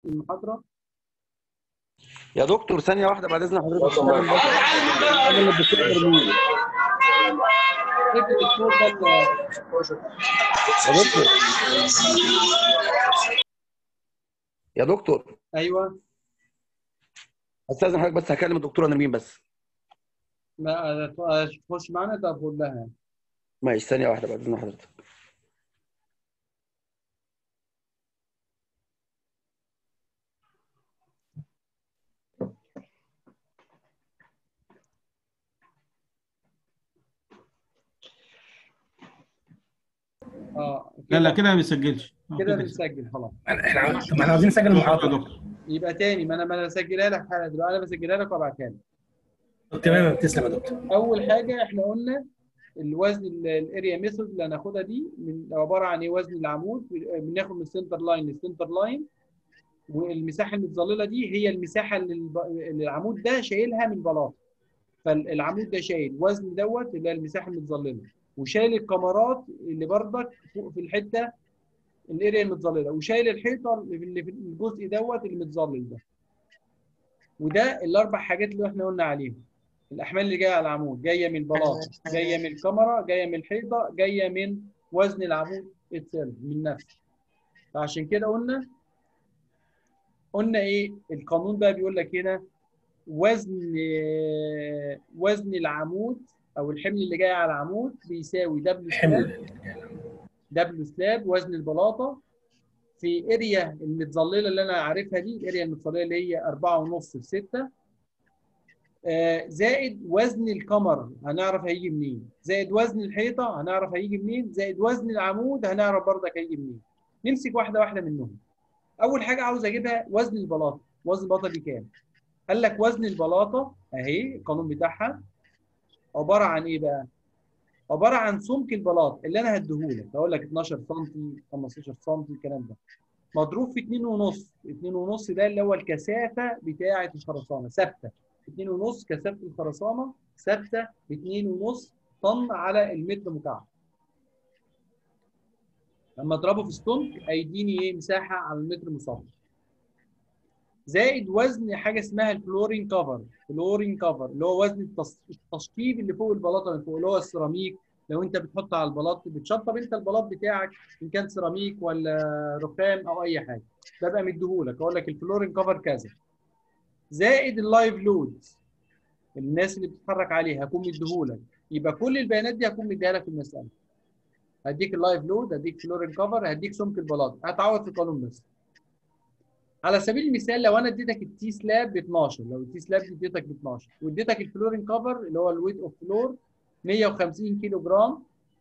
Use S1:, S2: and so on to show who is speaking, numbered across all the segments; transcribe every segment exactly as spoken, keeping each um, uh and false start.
S1: المحاضرة.
S2: يا دكتور ثانية واحدة بعد إذن حضرتك تتكلم بس. أنا اللي الدكتور إرمين.
S1: اقفل الصوت ده
S2: يا دكتور يا دكتور
S1: ايوه.
S2: أستاذن حضرتك بس هكلم الدكتورة نرمين بس.
S1: ما تخش معانا ده اقول لها.
S2: ماشي ثانية واحدة بعد إذن حضرتك.
S1: اه
S3: لا لا كده ما بيسجلش.
S1: كده بنسجل خلاص.
S4: احنا عم... طب احنا عاوزين نسجل المحاضره
S3: يا دكتور.
S1: يبقى تاني ما انا ما انا بسجلها لك حالا دلوقتي، انا بسجلها لك وابعتها لك.
S4: تمام تسلم يا دكتور.
S1: اول حاجه احنا قلنا الوزن الاريا ميثود اللي هناخدها دي من عباره عن ايه؟ وزن العمود بناخد من السنتر لاين للسنتر لاين، والمساحه المتظلله دي هي المساحه اللي الب- اللي العمود ده شايلها من البلاط. فالعمود ده شايل وزن دوت اللي هي المساحه المتظلله، وشايل الكمرات اللي بردك فوق في الحته الاريا المتظلله، وشايل الحيطه اللي في الجزء دوت اللي متظلل ده. وده الاربع حاجات اللي احنا قلنا عليهم. الاحمال اللي جايه على العمود جايه من البلاط، جايه من الكاميرا، جايه من الحيطه، جايه من وزن العمود اتسيلف من نفسه. فعشان كده قلنا قلنا ايه القانون بقى بيقول لك هنا وزن وزن العمود او الحمل اللي جاي على العمود بيساوي دبليو سلاب.
S4: حمل
S1: دبليو سلاب وزن البلاطه في اريا المتظلله اللي انا عارفها دي، الاريا المتظلله اللي هي أربعة ونص في ستة، زائد وزن الكمر هنعرف هيجي منين، زائد وزن الحيطه هنعرف هيجي منين، زائد وزن العمود هنعرف برضك هيجي منين. نمسك واحده واحده منهم. اول حاجه عاوز اجيبها وزن البلاطه. وزن البلاطه دي كام؟ قال لك وزن البلاطه اهي القانون بتاعها عباره عن ايه بقى؟ عباره عن سمك البلاط اللي انا هديهولك، هقول لك اتناشر سم خمستاشر سم الكلام ده، مضروب في اتنين ونص. اتنين ونص ده اللي هو الكثافه بتاعه الخرسانه ثابته. اتنين ونص كثافه الخرسانه ثابته ب اتنين ونص طن على المتر مكعب. لما اضربه في السمك هيديني ايه؟ مساحه على المتر مسطح. زائد وزن حاجه اسمها الفلورين كفر. فلورين كفر اللي هو وزن التشطيب اللي فوق البلاطه من فوق، اللي هو السيراميك. لو انت بتحط على البلاط بتشطب انت البلاط بتاعك ان كان سيراميك ولا رخام او اي حاجه، ببقى مديهولك اقول لك الفلورين كفر كذا. زائد اللايف لود الناس اللي بتتحرك عليها هكون مديهولك. يبقى كل البيانات دي هكون مديها لك في المساله. هديك اللايف لود، هديك فلورين كفر، هديك سمك البلاط، هتعوض في القانون بس. على سبيل المثال لو انا اديتك التي سلاب ب اتناشر، لو التي سلاب دي اديتك ب اتناشر واديتك الفلورين كفر اللي هو الويت اوف فلور مية وخمسين كيلو جرام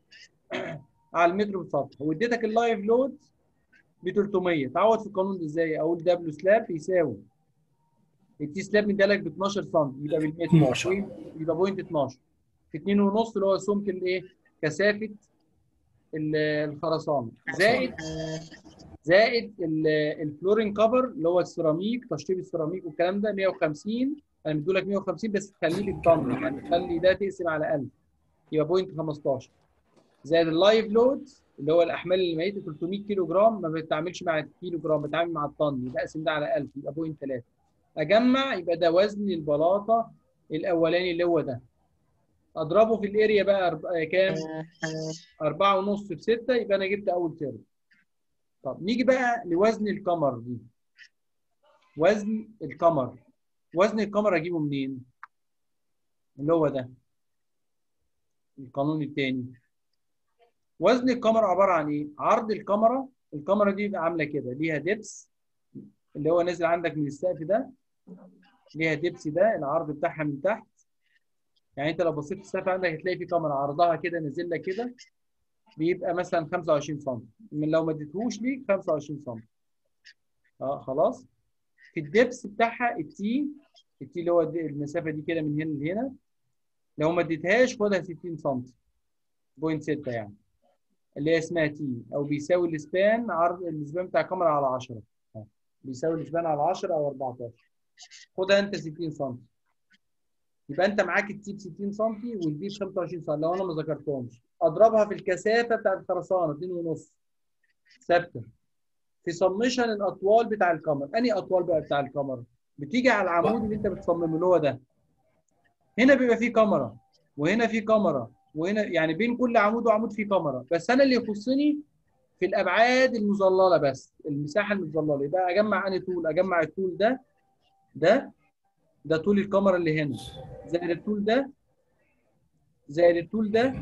S1: على المتر مسطح، واديتك اللايف لود ب تلتمية، تعوض في القانون ده ازاي؟ اقول دبليو سلاب يساوي التي سلاب مديلك ب اتناشر سم يبقى بالمتر
S4: اتناشر
S1: يبقى بوينت اتناشر في اتنين ونص اللي هو سمك الايه؟ كثافه الخرسانه، زائد زائد الفلورين كفر اللي هو السيراميك تشطيب السيراميك والكلام ده مية وخمسين. انا مديلك مية وخمسين بس تخليه بالطن، يعني تخلي ده تقسم على ألف يبقى بوينت خمستاشر، زائد اللايف لود اللي هو الاحمال الميته تلتمية كيلو جرام، ما بتعاملش مع الكيلو جرام بتعامل مع الطن، يبقى اقسم ده على ألف يبقى بوينت تلاتة. اجمع يبقى ده وزن البلاطه الاولاني اللي هو ده، اضربه في الاريا بقى أرب... كام؟ أربعة ونص في ستة يبقى انا جبت اول ترم. طب نيجي بقى لوزن الكمر دي. وزن الكمر وزن الكمر اجيبه منين؟ اللي هو ده القانون الثاني. وزن الكمر عباره عن ايه؟ عرض الكاميرا. الكاميرا دي بقى عامله كده، ليها دبس اللي هو نازل عندك من السقف ده، ليها دبس ده العرض بتاعها من تحت. يعني انت لو بصيت في السقف عندك هتلاقي في كاميرا عرضها كده نازل لك كده، بيبقى مثلا خمسة وعشرين سم، من لو ما اديتهوش ليك خمسة وعشرين سم. اه خلاص. في الدبس بتاعها التي التي اللي هو المسافه دي كده من هنا لهنا، لو ما اديتهاش خدها ستين سم بوينت ستة يعني، اللي هي اسمها تي، او بيساوي الاسبان عرض الاسبان بتاع الكاميرا على عشرة، بيساوي الاسبان على عشرة او أربعتاشر، خدها انت ستين سم. يبقى انت معاك التي ب ستين سم والبي ب خمسة وعشرين سم لو انا ما ذكرتهمش، اضربها في الكثافه بتاعت الخرسانه اتنين ونص ثابته في سمشن الاطوال بتاع الكاميرا. انهي اطوال بقى بتاع الكاميرا؟ بتيجي على العمود اللي انت بتصممه اللي هو ده. هنا بيبقى فيه كاميرا وهنا فيه كاميرا وهنا، يعني بين كل عمود وعمود فيه كاميرا، بس انا اللي يخصني في الابعاد المظلله بس، المساحه المظلله. يبقى اجمع انهي طول؟ اجمع الطول ده ده ده طول الكاميرا اللي هنا، زائد الطول ده، زائد الطول ده،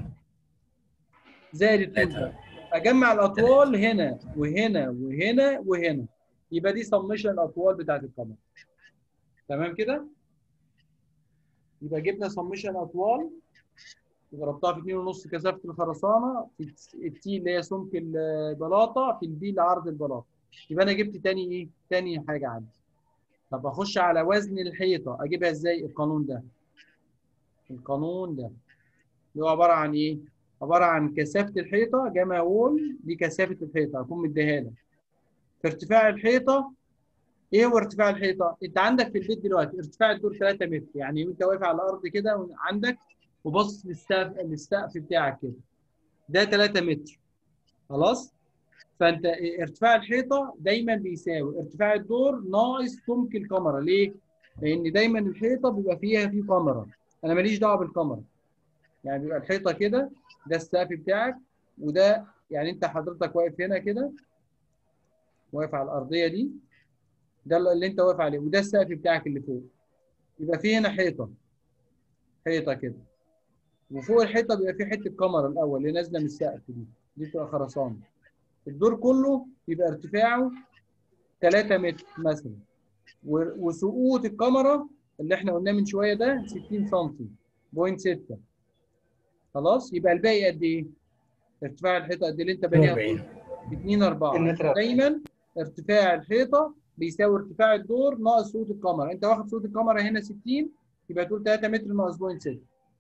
S1: زائد الطول ده. اجمع الاطوال هنا وهنا وهنا وهنا، يبقى دي سمشن الاطوال بتاعت الكاميرا. تمام كده؟ يبقى جبنا سمشن اطوال ضربتها في اتنين ونص كثافه الخرسانه في التي اللي هي سمك البلاطه في البي اللي عرض البلاطه. يبقى انا جبت تاني ايه؟ تاني حاجه عندي. طب اخش على وزن الحيطه اجيبها ازاي؟ القانون ده. القانون ده اللي هو عباره عن ايه؟ عباره عن كثافه الحيطه جمع وول دي كثافه الحيطه هكون مديها لك. في ارتفاع الحيطه، ايه هو ارتفاع الحيطه؟ انت عندك في البيت دلوقتي ارتفاع الدور ثلاثة متر، يعني وانت واقف على الارض كده عندك وبص للسقف للسقف بتاعك كده، ده ثلاثة متر. خلاص؟ فانت ارتفاع الحيطه دايما بيساوي ارتفاع الدور ناقص سمك الكاميرا. ليه؟ لان دايما الحيطه بيبقى فيها في كاميرا، انا ماليش دعوه بالكاميرا. يعني بيبقى الحيطه كده، ده السقف بتاعك، وده يعني انت حضرتك واقف هنا كده، واقف على الارضيه دي، ده اللي انت واقف عليه، وده السقف بتاعك اللي فوق. يبقى في هنا حيطه، حيطه كده، وفوق الحيطه بيبقى في حته كاميرا الاول اللي نازله من السقف دي، دي بتبقى خرسانه. الدور كله يبقى ارتفاعه ثلاثة متر مثلا، وسقوط الكاميرا اللي احنا قلناه من شويه ده ستين سم بوينت ستة. خلاص؟ يبقى الباقي قد ايه؟ ارتفاع الحيطه قد ايه اللي انت بانيها طول؟ اتنين أربعة. دايما ارتفاع الحيطه بيساوي ارتفاع الدور ناقص سقوط الكاميرا. انت واخد سقوط الكاميرا هنا ستين، يبقى تقول ثلاثة متر ناقص بوينت ستة.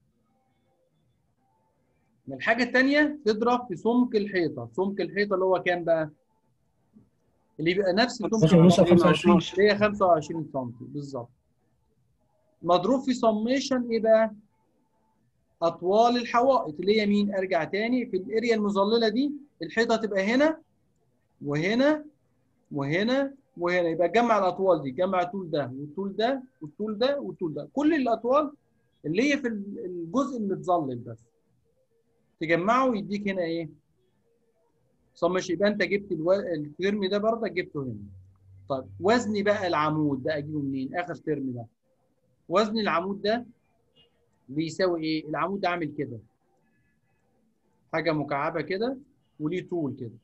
S1: الحاجه الثانيه تضرب في سمك الحيطه. سمك الحيطه اللي هو كام بقى؟ اللي يبقى نفس سمك
S4: خمسة وعشرين.
S1: اللي هي خمسة وعشرين سم بالظبط. مضروب في سميشن ايه بقى؟ اطوال الحوائط اللي هي مين؟ ارجع تاني في الاريا المظلله دي، الحيطه تبقى هنا وهنا وهنا وهنا، يبقى جمع الاطوال دي، جمع الطول ده والطول ده والطول ده والطول ده، كل الاطوال اللي هي في الجزء المتظلل بس تجمعه يديك هنا ايه؟ صمش. يبقى انت جبت الو... الترم ده برضه جبته هنا. طيب وزني بقى العمود ده اجيبه منين؟ اخر ترم ده وزن العمود ده بيساوي ايه؟ العمود ده عامل كده، حاجه مكعبه كده وليه طول كده.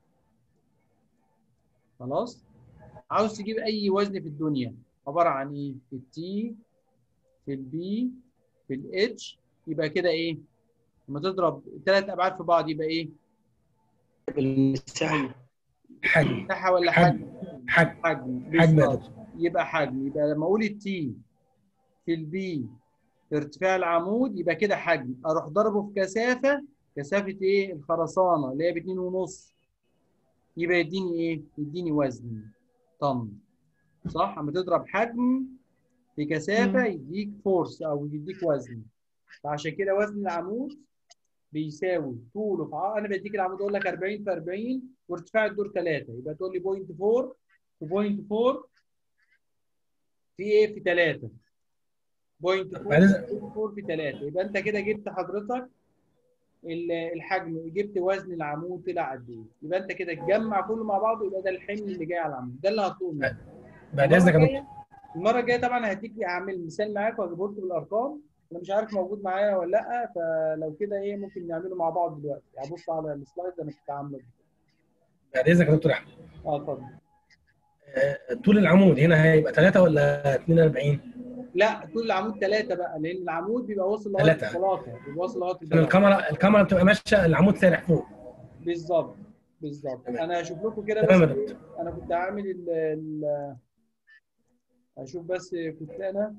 S1: خلاص؟ عاوز تجيب اي وزن في الدنيا عباره عن ايه؟ التي في البي في الاتش، يبقى كده ايه؟ لما تضرب ثلاث ابعاد في بعض يبقى ايه؟
S2: المساحه.
S4: حجم.
S1: مساحه ولا حجم؟
S4: حجم.
S1: حجم
S4: حجم يا
S1: بالظبط.
S4: دكتور.
S1: يبقى حجم. يبقى لما اقول التي في البي في ارتفاع العمود يبقى كده حجم، اروح ضربه في كثافه، كثافه ايه؟ الخرسانه اللي هي ب اتنين ونص، يبقى يديني ايه؟ يديني وزن طن. صح؟ اما تضرب حجم في كثافه يديك فورس او يديك وزن. فعشان كده وزن العمود بيساوي طوله في عرض. انا بديك العمود اقول لك أربعين في أربعين وارتفاع الدور ثلاثة، يبقى تقول لي بوينت أربعة في بوينت أربعة في ايه؟ في ثلاثة. بوينت أربعة في ثلاثة، يبقى انت كده جبت حضرتك الحجم، جبت وزن العمود طلع قد ايه. يبقى انت كده تجمع كله مع بعضه، يبقى ده الحمل اللي جاي على العمود، ده اللي هطلبه منك.
S4: بعد اذنك يا دكتور.
S1: المره الجايه طبعا هديك اعمل مثال معاك واجيبه لكم بالارقام. انا مش عارف موجود معايا ولا لا، فلو كده ايه ممكن نعمله مع بعض دلوقتي. يعني بص على السلايد انا كنت عامله.
S4: بعد اذنك يا دكتور احمد.
S1: اه اتفضل.
S4: آه، طول العمود هنا هيبقى ثلاثة ولا اتنين وأربعين؟
S1: لا طول العمود ثلاثة بقى، لان العمود بيبقى واصل لغايه
S4: ثلاثة.
S1: البلاطه، بيبقى واصل لغايه
S4: عشان
S1: البلاطه.
S4: الكاميرا الكاميرا بتبقى ماشيه العمود سارح فوق.
S1: بالظبط بالظبط.
S4: تمام.
S1: انا هشوف لكم كده
S4: تمام
S1: بس
S4: يا
S1: ايه،
S4: دكتور.
S1: انا كنت عامل ال ال اشوف بس كنت انا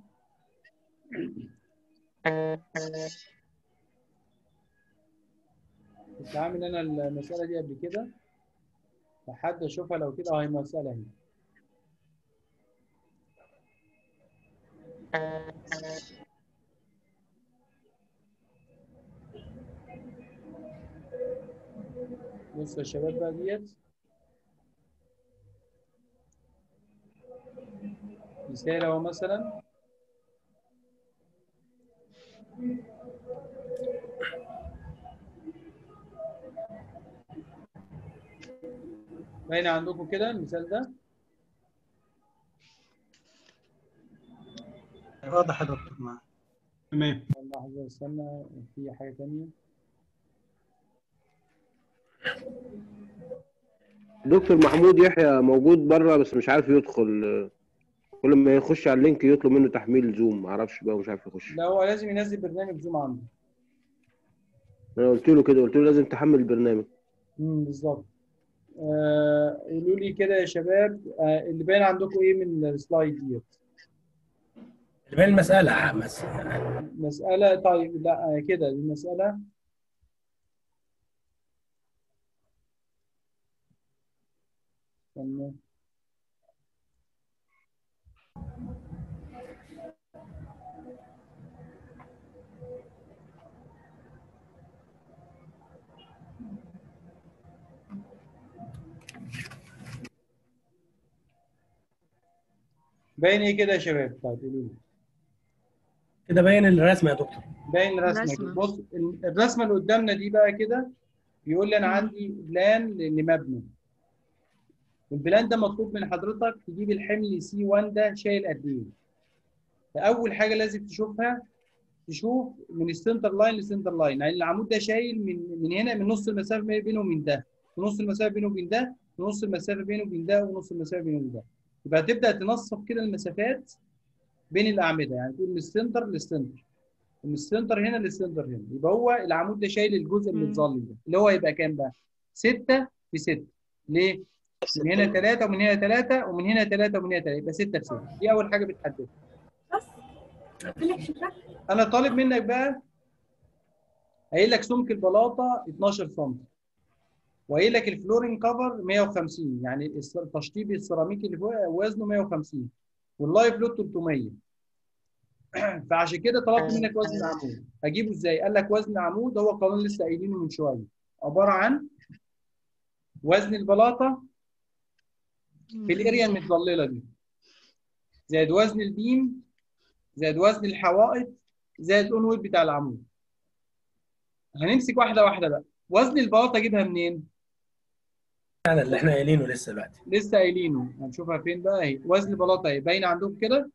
S1: كنت عامل انا المساله دي قبل كده لحد اشوفها. لو كده اه هي مساله اهي. بصوا يا شباب بقى ديت، مثال اهو مثلا. باين عندكم كده المثال ده؟
S3: واضح يا دكتور معاك. تمام.
S1: لحظة استنى، في حاجة تانية.
S2: دكتور محمود يحيى موجود بره بس مش عارف يدخل، كل ما يخش على اللينك يطلب منه تحميل زوم، معرفش بقى مش عارف يخش.
S1: لا هو لازم ينزل برنامج زوم عنده.
S2: انا قلت له كده، قلت له لازم تحمل البرنامج.
S1: امم بالظبط. آه، قولوا لي كده يا شباب، آه اللي باين عندكم ايه من السلايد ديت؟
S4: اللي باين المساله بس.
S1: مسألة. طيب لا آه كده دي مسألة. استنى. باين ايه كده يا شباب؟ طيب قولوا لي.
S4: كده باين الرسمه يا دكتور.
S1: باين رسمه كده. بص الرسمه اللي قدامنا دي بقى كده بيقول لي انا عندي بلان لمبنى. البلان ده مطلوب من حضرتك تجيب الحمل سي واحد ده شايل قد ايه. فاول حاجه لازم تشوفها، تشوف من السنتر لاين للسنتر لاين، يعني العمود ده شايل من من هنا، من نص المسافه بينه وبين ده، ونص المسافه بينه وبين ده، ونص المسافه بينه وبين ده، ونص المسافه بينه وبين ده. يبقى هتبدا تنصف كده المسافات بين الاعمده، يعني تقول من السنتر للسنتر، من السنتر هنا للسنتر هنا. يبقى هو العمود ده شايل الجزء المتظلل ده اللي هو هيبقى كام بقى؟ ستة في ستة. ليه؟ من هنا ثلاثة ومن هنا ثلاثة ومن هنا ثلاثة ومن هنا ثلاثة، يبقى ستة في ستة. دي أول حاجة بتحددها. أنا طالب منك بقى، قايل لك سمك البلاطة اتناشر سم، وقايل لك الفلورين كفر مية وخمسين، يعني التشطيب السيراميكي اللي فوق وزنه مية وخمسين، واللايف لود تلتمية. فعشان كده طلبت منك وزن عمود. هجيبه ازاي؟ قال لك وزن عمود هو قانون لسه قايلينه من شويه، عباره عن وزن البلاطه في الاريا المتظلله دي، زائد وزن البيم، زائد وزن الحوائط، زائد الاون ويت بتاع العمود. هنمسك واحده واحده بقى. وزن البلاطه اجيبها منين؟
S4: يعني اللي احنا قايلينه لسه دلوقتي.
S1: لسه قايلينه، هنشوفها فين بقى. اهي وزن البلاطه اهي باينه عندكم كده.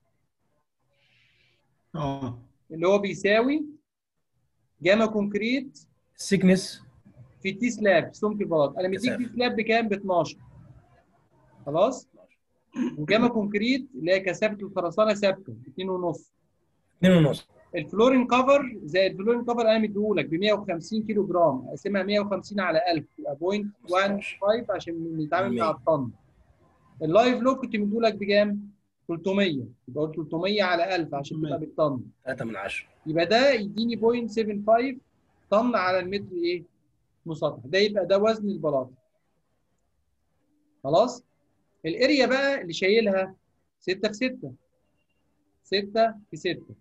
S3: اه
S1: اللي هو بيساوي جاما كونكريت
S4: السيكنس
S1: في تي سلاب، سمك البلاطه. انا مديك تي سلاب بكام؟ ب اتناشر. خلاص؟ وجاما كونكريت اللي هي كثافه الخرسانه ثابته اتنين ونص.
S4: اتنين ونص.
S1: الفلورين كفر زائد الفلورين كفر انا مديهولك ب مية وخمسين كيلو جرام، اقسمها مية وخمسين على ألف يبقى صفر فاصلة خمستاشر عشان نتعامل مع الطن. اللايف لود كنت مديهولك بكام؟ تلتمية، يبقى قلت تلتمية على ألف عشان تبقى بالطن.
S4: تلاتة من عشرة.
S1: يبقى ده يديني صفر فاصلة سبعة خمسة طن على المتر ايه؟ مسطح. ده يبقى ده وزن البلاطه. خلاص؟ الاريا بقى اللي شايلها ستة في ستة. ستة في ستة.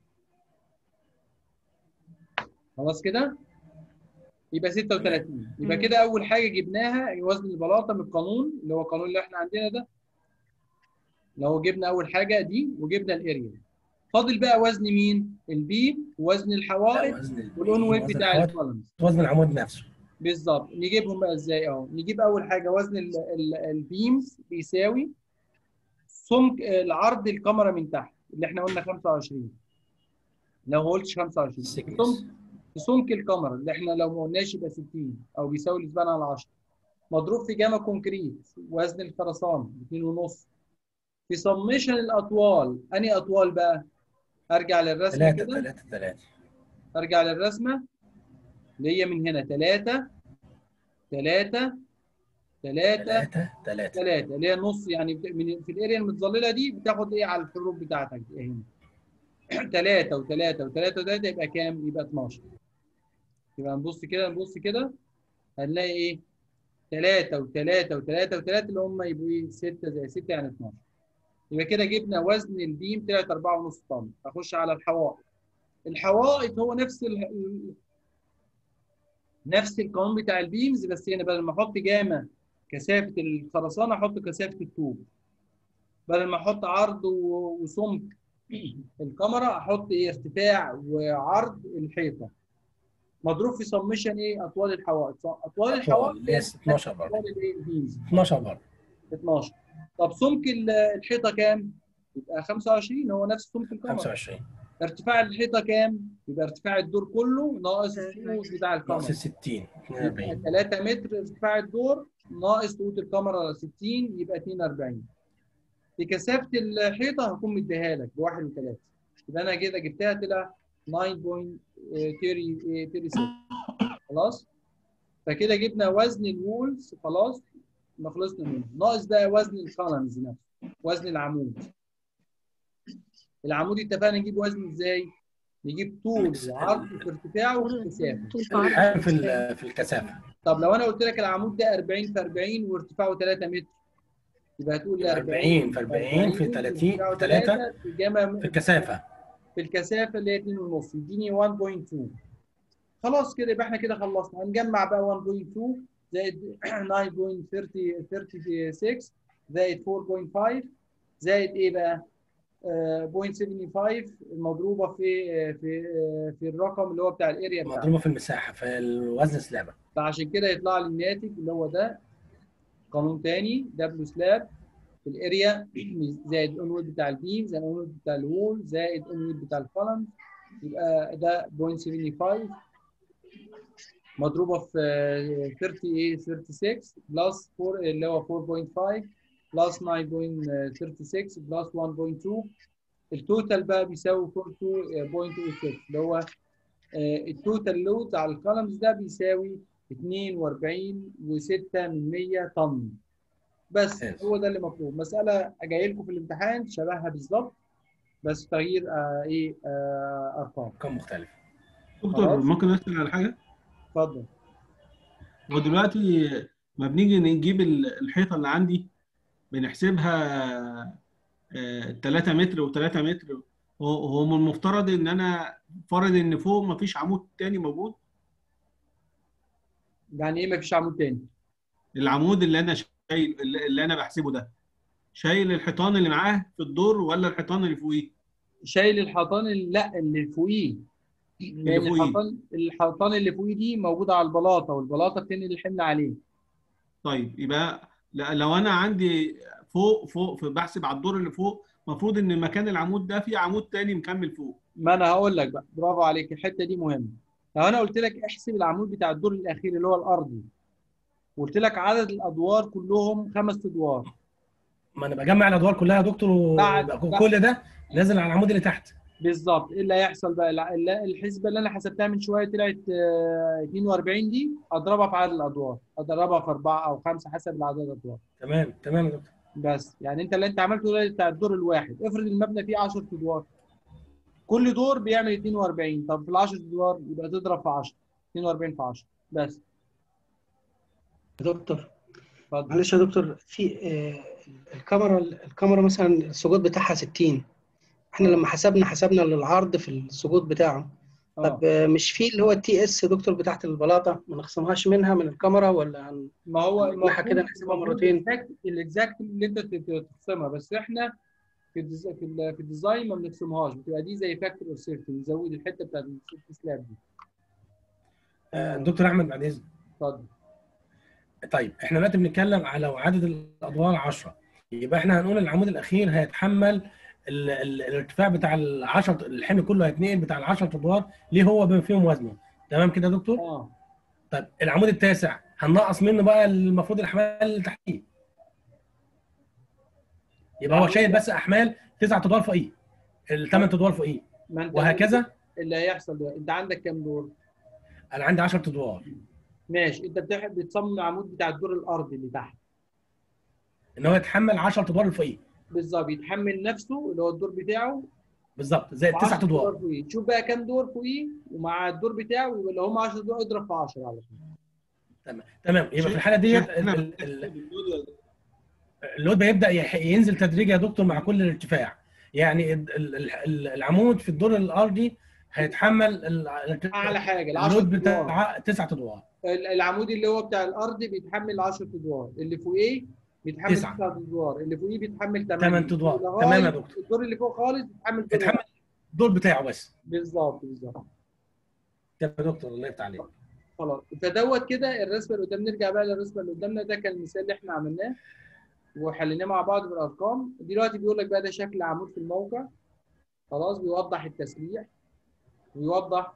S1: خلاص كده؟ يبقى ستة وتلاتين. يبقى كده اول حاجه جبناها وزن البلاطه من القانون اللي هو القانون اللي احنا عندنا ده. لو جبنا اول حاجه دي وجبنا الاريا، فاضل بقى وزن مين؟ البيم ووزن الحوائط والاون ويت بتاع الكولمز.
S4: وزن العمود نفسه.
S1: بالظبط. نجيبهم بقى ازاي اهو؟ نجيب اول حاجه وزن البيمز بيساوي سمك العرض الكاميرا من تحت اللي احنا قلنا خمسة وعشرين. لو ما قلتش خمسة وعشرين سمك سمك الكاميرا اللي احنا لو ما قلناش يبقى ستين او بيساوي الاسبان على عشرة، مضروب في جاما كونكريت وزن الخرسانه اتنين ونص، في سميشن الاطوال. انهي اطوال بقى؟ ارجع للرسمه كده.
S4: تلاتة تلاتة.
S1: ارجع للرسمه اللي هي من هنا تلاتة تلاتة تلاتة
S4: تلاتة
S1: تلاتة اللي هي نص، يعني في الاريا المتظلله دي بتاخد ايه على الحروف بتاعتك دي هنا. تلاتة و3 و3 و3 يبقى كام؟ يبقى اتناشر. يبقى نبص كده نبص كده هنلاقي ايه؟ تلاتة و3 و3 و3 اللي هم يبقوا ايه؟ ستة زي ستة يعني اتناشر. يبقى كده جبنا وزن البيم طلعت أربعة ونص طن. اخش على الحوائط. الحوائط هو نفس ال... نفس القانون بتاع البيمز، بس هنا بدل ما احط جاما كثافه الخرسانه احط كثافه الطوب. بدل ما احط عرض و- وسمك الكاميرا احط ايه ارتفاع وعرض الحيطه مضروب في سمشن ايه اطوال الحوائط. اطوال الحوائط
S4: اطوال اللي هي اتناشر برضه.
S1: اطوال الايه البيز
S4: اتناشر برضه.
S1: اتناشر. طب سمك ال- الحيطه كام؟ يبقى خمسة وعشرين، هو نفس سمك الكاميرا.
S4: خمسة وعشرين.
S1: ارتفاع الحيطه كام؟ يبقى ارتفاع الدور كله ناقص السقوط بتاع
S4: ناقص
S1: الكاميرا.
S4: ال ستين اتنين
S1: يبقى
S4: واربعين.
S1: ثلاثة متر ارتفاع الدور ناقص سقوط الكاميرا ستين يبقى اتنين واربعين. في كثافه الحيطه هكون مديها لك ب واحد وثلاثة. يبقى انا كده جبتها طلع تسعة فاصلة ستة ستة. خلاص؟ فكده جبنا وزن الوولز خلاص ما خلصنا منه. ناقص بقى وزن الكولمز نفسه، وزن العمود. العمود اتفقنا نجيب وزن ازاي؟ نجيب طول وعرض في ارتفاعه وفي كثافه.
S4: حاجه في ال- في الكثافه.
S1: طب لو انا قلت لك العمود ده أربعين في أربعين وارتفاعه ثلاثة متر يبقى هتقول لي
S4: أربعين في أربعين في ثلاثين في ثلاثة
S1: في الجامعة
S4: في الكثافه.
S1: في الكثافه اللي هي اتنين ونص يديني واحد فاصلة اتنين. خلاص كده يبقى احنا كده خلصنا. هنجمع بقى واحد فاصلة اتنين زائد تسعة فاصلة ستة وتلاتين زائد أربعة فاصلة خمسة زائد ايه بقى؟ آه، صفر فاصلة خمسة وسبعين المضروبه في آه، في آه، في الرقم اللي هو بتاع الاريا بتاعنا.
S4: مضروبه في المساحه في الوزن سلابه.
S1: فعشان كده يطلع لي الناتج اللي هو ده. قانون تاني دبليو سلاب في الاريا زائد الاون ويت بتاع البيم زائد الاون ويت بتاع الوول زائد الاون ويت بتاع الكولم يبقى ده صفر فاصلة خمسة وسبعين مضروبه في ثلاثين ايه ستة وثلاثين بلس أربعة اللي هو أربعة فاصلة خمسة بلس تسعة فاصلة ستة وثلاثين بلس واحد فاصلة اتنين. التوتال بقى بيساوي اتنين فاصلة ستة اللي هو التوتال لود على الكولمز ده بيساوي اتنين واربعين وستة من مية طن. بس هو ده اللي مطلوب. مساله جايه لكم في الامتحان شبهها بالظبط بس تغيير آه ايه آه ارقام.
S4: ارقام مختلفه.
S3: دكتور
S1: خلاص.
S3: ممكن اسال على حاجه؟
S1: اتفضل.
S3: هو دلوقتي ما بنيجي نجيب ال- الحيطه اللي عندي بنحسبها ثلاثة متر و3 متر. هو هو من المفترض ان انا فرض ان فوق ما فيش عمود تاني موجود.
S1: يعني ايه مفيش عمود تاني؟
S3: العمود اللي انا شايل اللي اللي انا بحسبه ده شايل الحيطان اللي معاه في الدور ولا الحيطان اللي فوقيه؟
S1: شايل الحيطان اللي لا اللي فوقيه.
S3: اللي
S1: لان
S3: فوقيه.
S1: الحيطان الحيطان اللي فوقيه دي موجوده على البلاطه والبلاطه بتنقل الحمل عليه.
S3: طيب يبقى ل- لو انا عندي فوق فوق في بحسب على الدور اللي فوق المفروض ان مكان العمود ده في عمود تاني مكمل فوق.
S1: ما انا هقول لك بقى برافو عليك الحته دي مهمه. لو انا قلت لك احسب العمود بتاع الدور الاخير اللي هو الارضي وقلت لك عدد الادوار كلهم خمس ادوار.
S4: ما انا بجمع الادوار كلها يا دكتور
S1: بعد-
S4: ويبقى
S1: بعد-
S4: كل ده نازل على العمود اللي تحت.
S1: بالظبط. ايه اللي هيحصل بقى؟ الع- الل- الحسبه اللي انا حسبتها من شويه طلعت آه، اتنين واربعين دي اضربها في عدد الادوار اضربها في اربعه او خمسه حسب العدد الادوار.
S4: تمام تمام يا دكتور.
S1: بس يعني انت اللي انت عملته ده بتاع الدور الواحد. افرض المبنى فيه عشرة ادوار كل دور بيعمل اتنين واربعين. طب في ال عشرة ادوار يبقى تضرب في عشرة اتنين واربعين في عشرة بس.
S5: يا دكتور
S1: اتفضل.
S5: معلش يا دكتور في آه، الكاميرا الكاميرا مثلا السجود بتاعها ستين. احنا لما حسبنا حسبنا للعرض في السجود بتاعه. طب
S1: اه
S5: آه، مش في اللي هو التي اس يا دكتور بتاعت البلاطه ما نخصمهاش منها من الكاميرا ولا هن-
S1: ما هو
S5: نطلعها كده نحسبها مرتين؟
S1: الاكزاكت اللي انت تت- تقسمها بس احنا في الديز- في ال- في الديزاين ما بنقسمهاش. بتبقى دي زي فاكتور اوف سيفتي بنزود الحته بتاعت السيفتي سلاب دي.
S4: آه، دكتور احمد بعد اذنك.
S1: اتفضل.
S4: طيب احنا دلوقتي بنتكلم على لو عدد الادوار عشرة يبقى احنا هنقول العمود الاخير هيتحمل ال ال الارتفاع بتاع ال عشرة الحمل كله هيتنقل بتاع ال عشرة ادوار ليه هو بما فيهم وزنه. تمام كده يا دكتور؟
S1: اه
S4: طيب العمود التاسع هننقص منه بقى المفروض الاحمال اللي تحتيه. يبقى هو شايل بس احمال تسع ادوار فوقيه الثمان ادوار فوقيه
S1: ما انت
S4: وهكذا.
S1: اللي هيحصل ده انت عندك كام دور؟
S4: انا عندي عشرة ادوار.
S1: ماشي. انت بتحب بتصمم العمود بتاع الدور الارضي اللي تحت
S4: ان هو يتحمل عشرة ادوار اللي فوقيه
S1: بالظبط. يتحمل نفسه اللي هو الدور بتاعه
S4: بالظبط زي التسع
S1: وعشرة
S4: ادوار.
S1: فوقيه. شوف بقى كام دور فوقيه ومع الدور بتاعه يبقى اللي هم عشرة دور اضرب في عشرة على طول.
S4: تمام تمام. يبقى في الحاله ديت
S3: احنا
S4: ال- ال- اللود بيبدا يح- ينزل تدريجي يا دكتور مع كل ارتفاع. يعني ال- ال- ال- العمود في الدور الارضي هيتحمل ال-
S1: اعلى حاجه ال عشرة
S4: اللود
S1: ادوار.
S4: بتاع تسع ادوار.
S1: ال- العمود اللي هو بتاع الارض بيتحمل عشرة ادوار اللي فوقيه بيتحمل
S4: تسعة.
S1: تسعة ادوار، اللي فوقيه بيتحمل ثمانية.
S4: ثمان ادوار.
S1: لغاية
S4: تمام يا دكتور.
S1: الدور اللي فوق خالص بيتحمل دور
S4: بيتحمل
S1: واحد.
S4: الدور بتاعه بس.
S1: بالظبط بالظبط.
S4: تمام يا دكتور، الله يفتح عليك.
S1: خلاص، فدوت كده الرسمه اللي قدام. نرجع بقى للرسمه اللي قدامنا، ده كان المثال اللي احنا عملناه وحليناه مع بعض بالارقام. دلوقتي بيقول لك بقى ده شكل عمود في الموقع. خلاص، بيوضح التسليح ويوضح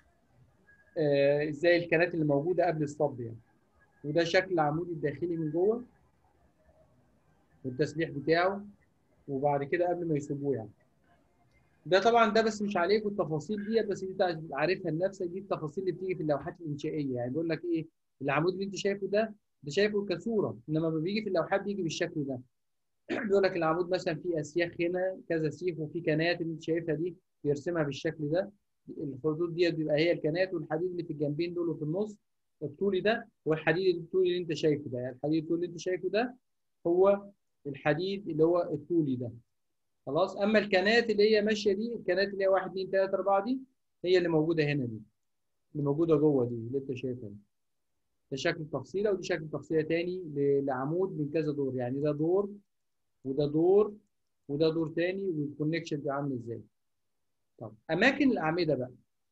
S1: آه ازاي الكنات اللي موجوده قبل الصب يعني. وده شكل العمود الداخلي من جوه والتسليح بتاعه، وبعد كده قبل ما يصبوه يعني. ده طبعا ده بس مش عليك التفاصيل ديت، بس انت عارفها لنفسك. دي التفاصيل اللي بتيجي في اللوحات الانشائيه. يعني بيقول لك ايه، العمود اللي انت شايفه ده ده شايفه كصوره، انما لما بيجي في اللوحات بيجي بالشكل ده. بيقول لك العمود مثلا فيه اسياخ هنا كذا سيخ، وفي كنات اللي انت شايفها دي بيرسمها بالشكل ده. الخطوط ديت بيبقى هي الكنات، والحديد اللي في الجنبين دول وفي النص الطولي ده هو الحديد الطولي اللي انت شايفه ده. يعني الحديد الطولي اللي انت شايفه ده هو الحديد اللي هو الطولي ده. خلاص، اما الكنات اللي هي ماشيه دي، الكنات اللي هي واحد اثنين ثلاثة أربعة دي، هي اللي موجوده هنا دي، اللي موجوده جوه دي اللي انت شايفها. ده شكل تفصيله، ودي شكل تفصيله تاني لعمود من كذا دور. يعني ده دور وده دور وده دور تاني، والكونكشن دي عامل ازاي. طب اماكن الاعمده بقى.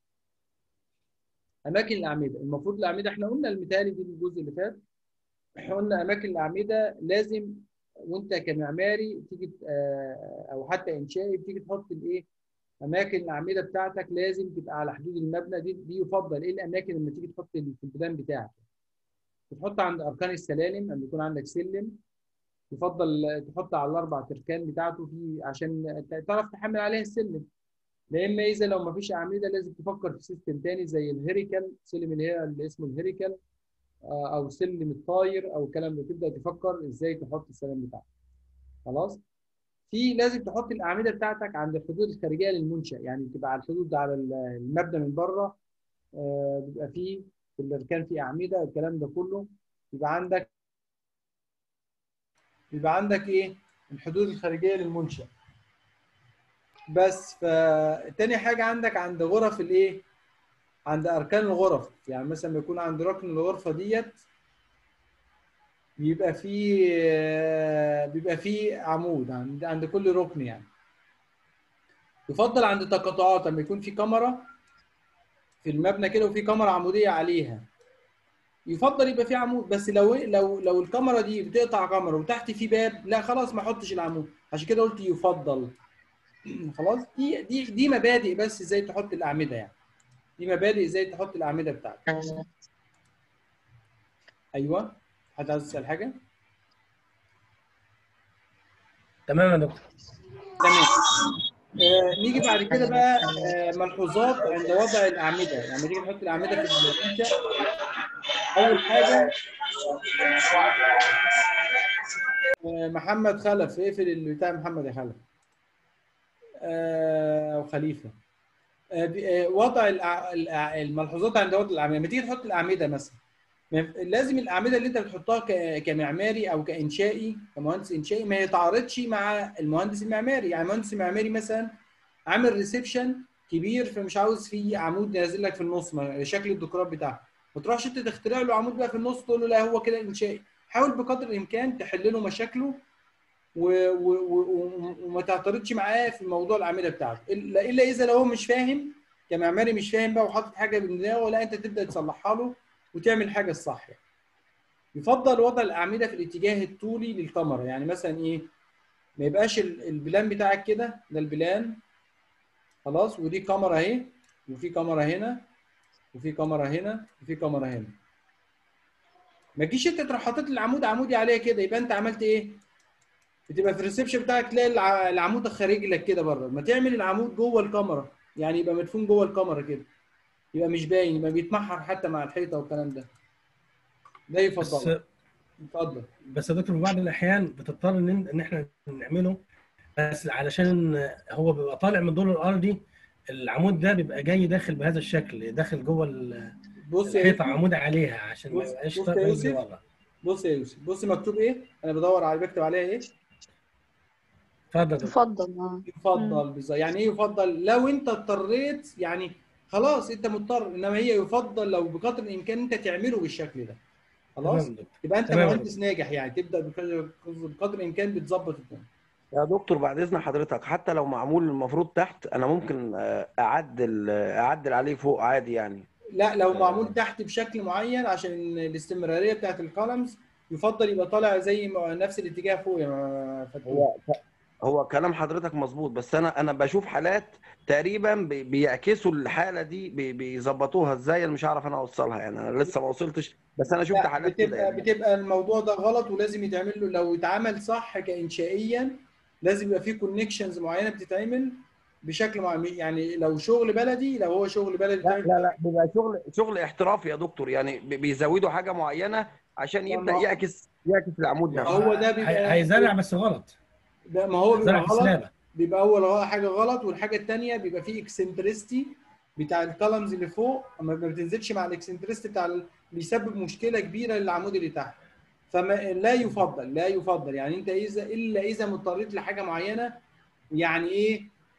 S1: اماكن الاعمده، المفروض الاعمده احنا قلنا المثالي دي الجزء اللي فات. احنا قلنا اماكن الاعمده لازم وانت كمعماري تيجي او حتى انشائي بتيجي تحط الايه، اماكن الاعمده بتاعتك لازم تبقى على حدود المبنى. دي دي يفضل ايه الاماكن لما تيجي تحط في البلان بتاعك. تحط عند اركان السلالم لما يكون عندك سلم، يفضل تحط على الاربع تركان بتاعته في عشان تعرف تحمل عليها السلم. لا اما اذا لو ما فيش اعمده لازم تفكر في سيستم تاني زي الهيريكال، سلم اللي هي اللي اسمه الهيريكال او سلم الطاير او الكلام ده. تبدا تفكر ازاي تحط السلم بتاعك. خلاص، في لازم تحط الاعمده بتاعتك عند الحدود الخارجيه للمنشا. يعني تبقى على الحدود على المبنى من بره. آه بيبقى فيه في الاركان في اعمده، الكلام ده كله يبقى عندك يبقى عندك ايه الحدود الخارجيه للمنشا. بس فتاني حاجه عندك عند غرف الايه، عند اركان الغرف. يعني مثلا يكون عند ركن الغرفه ديت بيبقى فيه بيبقى فيه عمود عند عند كل ركن. يعني يفضل عند تقاطعات لما يكون في كاميرا في المبنى كده وفي كاميرا عموديه عليها، يفضل يبقى في عمود. بس لو لو لو الكاميرا دي بتقطع كاميرا وتحت في باب، لا خلاص ما احطش العمود. عشان كده قلت يفضل. خلاص، دي دي دي مبادئ بس ازاي تحط الاعمده. يعني دي مبادئ ازاي تحط الاعمده بتاعتك. ايوه، حد عايز يسال حاجه؟
S4: تمام يا دكتور.
S1: تمام. آه نيجي بعد كده بقى آه ملحوظات عند وضع الاعمده. يعني لما نيجي نحط الاعمده في المنشا، اول حاجه آه محمد خلف، اقفل اللي بتاع محمد يا خلف او آه خليفه. آه وضع الملحوظات عند وضع الاعمده. لما تيجي تحط الاعمده مثلا، لازم الاعمده اللي انت بتحطها كمعماري او كانشائي كمهندس انشائي ما يتعارضش مع المهندس المعماري. يعني مهندس معماري مثلا عامل ريسبشن كبير، فمش عاوز فيه عمود نازل لك في النص شكل الديكورات بتاعته، ما تروحش انت تخترع له عمود بقى في النص تقول له لا هو كده انشائي. حاول بقدر الامكان تحل له مشاكله و... و... و... وما تعترضش معاه في موضوع الاعمده بتاعته، الا الا اذا لو هو مش فاهم كمعماري، مش فاهم بقى وحاطط حاجه بدماغه، لا انت تبدا تصلحها له وتعمل حاجه الصح. يعني يفضل وضع الاعمده في الاتجاه الطولي للكاميرا. يعني مثلا ايه، ما يبقاش البلان بتاعك كده، ده البلان خلاص، ودي كاميرا اهي، وفي كاميرا هنا وفي كاميرا هنا وفي كاميرا هنا. ما تجيش انت تروح حاطط العمود عمودي عليها كده، يبقى انت عملت ايه؟ بتبقى في الريسبشن بتاعك تلاقي العمود خارج لك كده بره. ما تعمل العمود جوه الكاميرا، يعني يبقى مدفون جوه الكاميرا كده، يبقى مش باين، يبقى بيتمحر حتى مع الحيطه والكلام ده. ده يفضل.
S4: بس
S1: اتفضل.
S4: بس يا دكتور، في بعض الاحيان بتضطر ان ان احنا نعمله، بس علشان هو بيبقى طالع من الدور الارضي، العمود ده بيبقى جاي داخل بهذا الشكل، داخل جوه الحيطه عمود عليها عشان ما يبقاش طالع بره.
S1: بص يا يوسف، بص مكتوب ايه؟ انا بدور على بكتب عليها ايه؟
S4: اتفضل.
S6: يفضل.
S1: يفضل بالظبط. يعني ايه يفضل؟ لو انت اضطريت يعني خلاص انت مضطر، انما هي يفضل لو بقدر الامكان انت تعمله بالشكل ده. خلاص
S4: تمام.
S1: يبقى انت
S4: تمام.
S1: مهندس ناجح يعني، تبدا بقدر بقدر الامكان بتظبط الدنيا.
S6: يا دكتور بعد اذن حضرتك، حتى لو معمول المفروض تحت انا ممكن آه، اعدل آه، اعدل عليه فوق عادي يعني.
S1: لا لو معمول تحت بشكل معين عشان الاستمراريه بتاعت الكولمز يفضل يبقى طالع زي ما نفس الاتجاه فوق يا فتوح.
S6: هو هو كلام حضرتك مظبوط، بس انا انا بشوف حالات تقريبا بي- بيعكسوا الحاله دي، بي- بيظبطوها ازاي انا مش عارف انا اوصلها يعني، انا لسه ما وصلتش، بس انا شفت
S1: لا
S6: حالات كده
S1: بتبقى
S6: يعني.
S1: بتبقى الموضوع ده غلط، ولازم يتعمل له لو اتعمل صح كانشائيا لازم يبقى فيه كونكشنز معينه بتتعمل بشكل معين. يعني لو شغل بلدي، لو هو شغل بلدي
S6: لا
S1: بتعمل
S6: لا لا بيبقى شغل شغل احترافي يا دكتور يعني، بي- بيزودوا حاجه معينه عشان يبدا
S1: ما
S6: يعكس يعكس العمود
S1: ما
S6: نفسه.
S1: هو ده
S4: هي-
S1: بيبقى
S4: هيزرع بس غلط.
S1: ده ما هو بيبقى
S4: زرع في
S1: غلط.
S4: سلابه.
S1: بيبقى اول حاجه غلط، والحاجه الثانيه بيبقى فيه اكسنترستي بتاع الكولمز اللي فوق، اما ما بتنزلش مع الاكسنترستي بتاع ال... بيسبب مشكله كبيره للعمود اللي تحت. فما لا يفضل لا يفضل يعني انت اذا الا اذا مضطريت لحاجه معينه. يعني ايه؟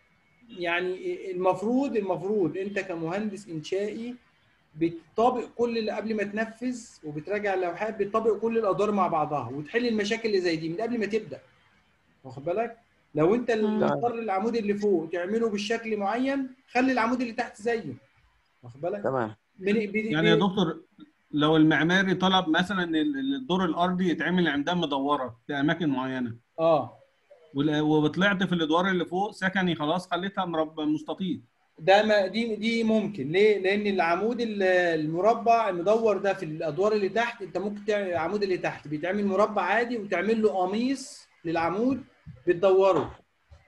S1: يعني المفروض المفروض انت كمهندس انشائي بتطابق كل اللي قبل ما تنفذ، وبتراجع اللوحات بتطابق كل الادوار مع بعضها، وتحل المشاكل اللي زي دي من قبل ما تبدا. واخد بالك؟ لو انت مضطر العمود اللي فوق تعمله بالشكل معين، خلي العمود اللي تحت زيه. واخد بالك؟
S6: تمام.
S1: من بي
S3: يعني يا
S1: بي
S3: دكتور لو المعماري طلب مثلا ال- الدور الارضي يتعمل عمدان مدوره في اماكن معينه،
S1: اه
S3: وال- وطلعت في الادوار اللي فوق سكني خلاص خليتها مربع مستطيل.
S1: ده ما دي دي ممكن ليه؟ لان العمود ال- المربع المدور ده في الادوار اللي تحت، انت ممكن تعمل العمود اللي تحت بيتعمل مربع عادي وتعمل له قميص للعمود بتدوره.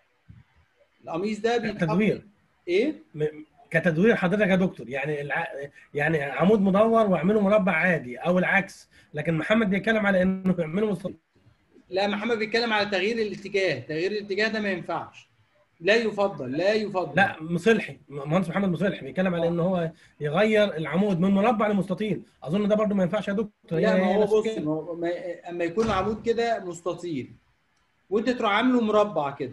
S1: القميص ده بيتحط
S4: تدوير.
S1: ايه؟
S4: م- كتدوير حضرتك يا دكتور، يعني الع... يعني عمود مدور واعمله مربع عادي او العكس، لكن محمد بيتكلم على انه يعمله مستطيل.
S1: لا محمد بيتكلم على تغيير الاتجاه، تغيير الاتجاه ده ما ينفعش، لا يفضل لا يفضل.
S4: لا مصلحي، مهندس محمد مصلحي بيتكلم على
S1: آه.
S4: ان هو يغير العمود من مربع لمستطيل. اظن ده برضو ما ينفعش يا دكتور.
S1: لا
S4: هي
S1: ما
S4: هي
S1: هو
S4: نفس
S1: بص،
S4: كده.
S1: ما هو ما- اما يكون العمود كده مستطيل وانت تروح عامله مربع كده،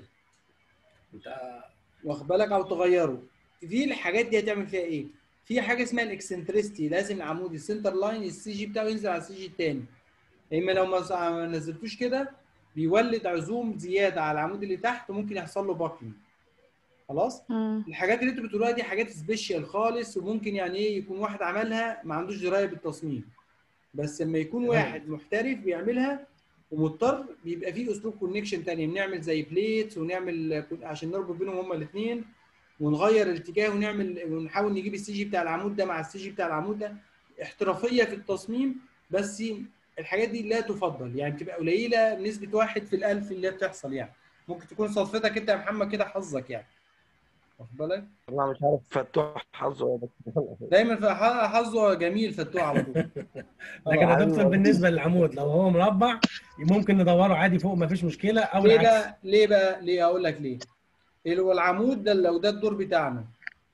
S1: واخد بالك، او تغيره، في الحاجات دي هتعمل فيها ايه؟ في حاجه اسمها الاكسنترستي، لازم العمود السنتر لاين السي جي بتاعه ينزل على السي جي الثاني. اما لو ما ما نزلتوش كده بيولد عزوم زياده على العمود اللي تحت وممكن يحصل له باكلينج. خلاص؟
S7: مم.
S1: الحاجات اللي انتوا بتقولوها دي حاجات سبيشال خالص، وممكن يعني ايه يكون واحد عملها ما عندوش درايه بالتصميم. بس لما يكون واحد محترف بيعملها ومضطر، بيبقى فيه اسلوب كونكشن ثاني، بنعمل زي بليت ونعمل عشان نربط بينهم هما الاثنين، ونغير الاتجاه ونعمل ونحاول نجيب السي جي بتاع العمود ده مع السي جي بتاع العمود ده. احترافيه في التصميم، بس الحاجات دي لا تفضل، يعني بتبقى قليله بنسبه واحد في الالف اللي بتحصل يعني. ممكن تكون صدفتك انت يا محمد كده، حظك يعني. واخد بالك؟
S6: والله مش عارف فتوح حظه يا دكتور.
S1: دايما في ح- حظه جميل فتوح على طول.
S4: لكن يا
S6: آه.
S4: دكتور بالنسبه للعمود لو هو مربع ممكن ندوره عادي فوق ما فيش مشكله، او
S1: ليه
S4: العكس.
S1: بقى؟ ليه بقى؟ ليه؟ اقول لك ليه. اللي هو العمود ده لو ده الدور بتاعنا،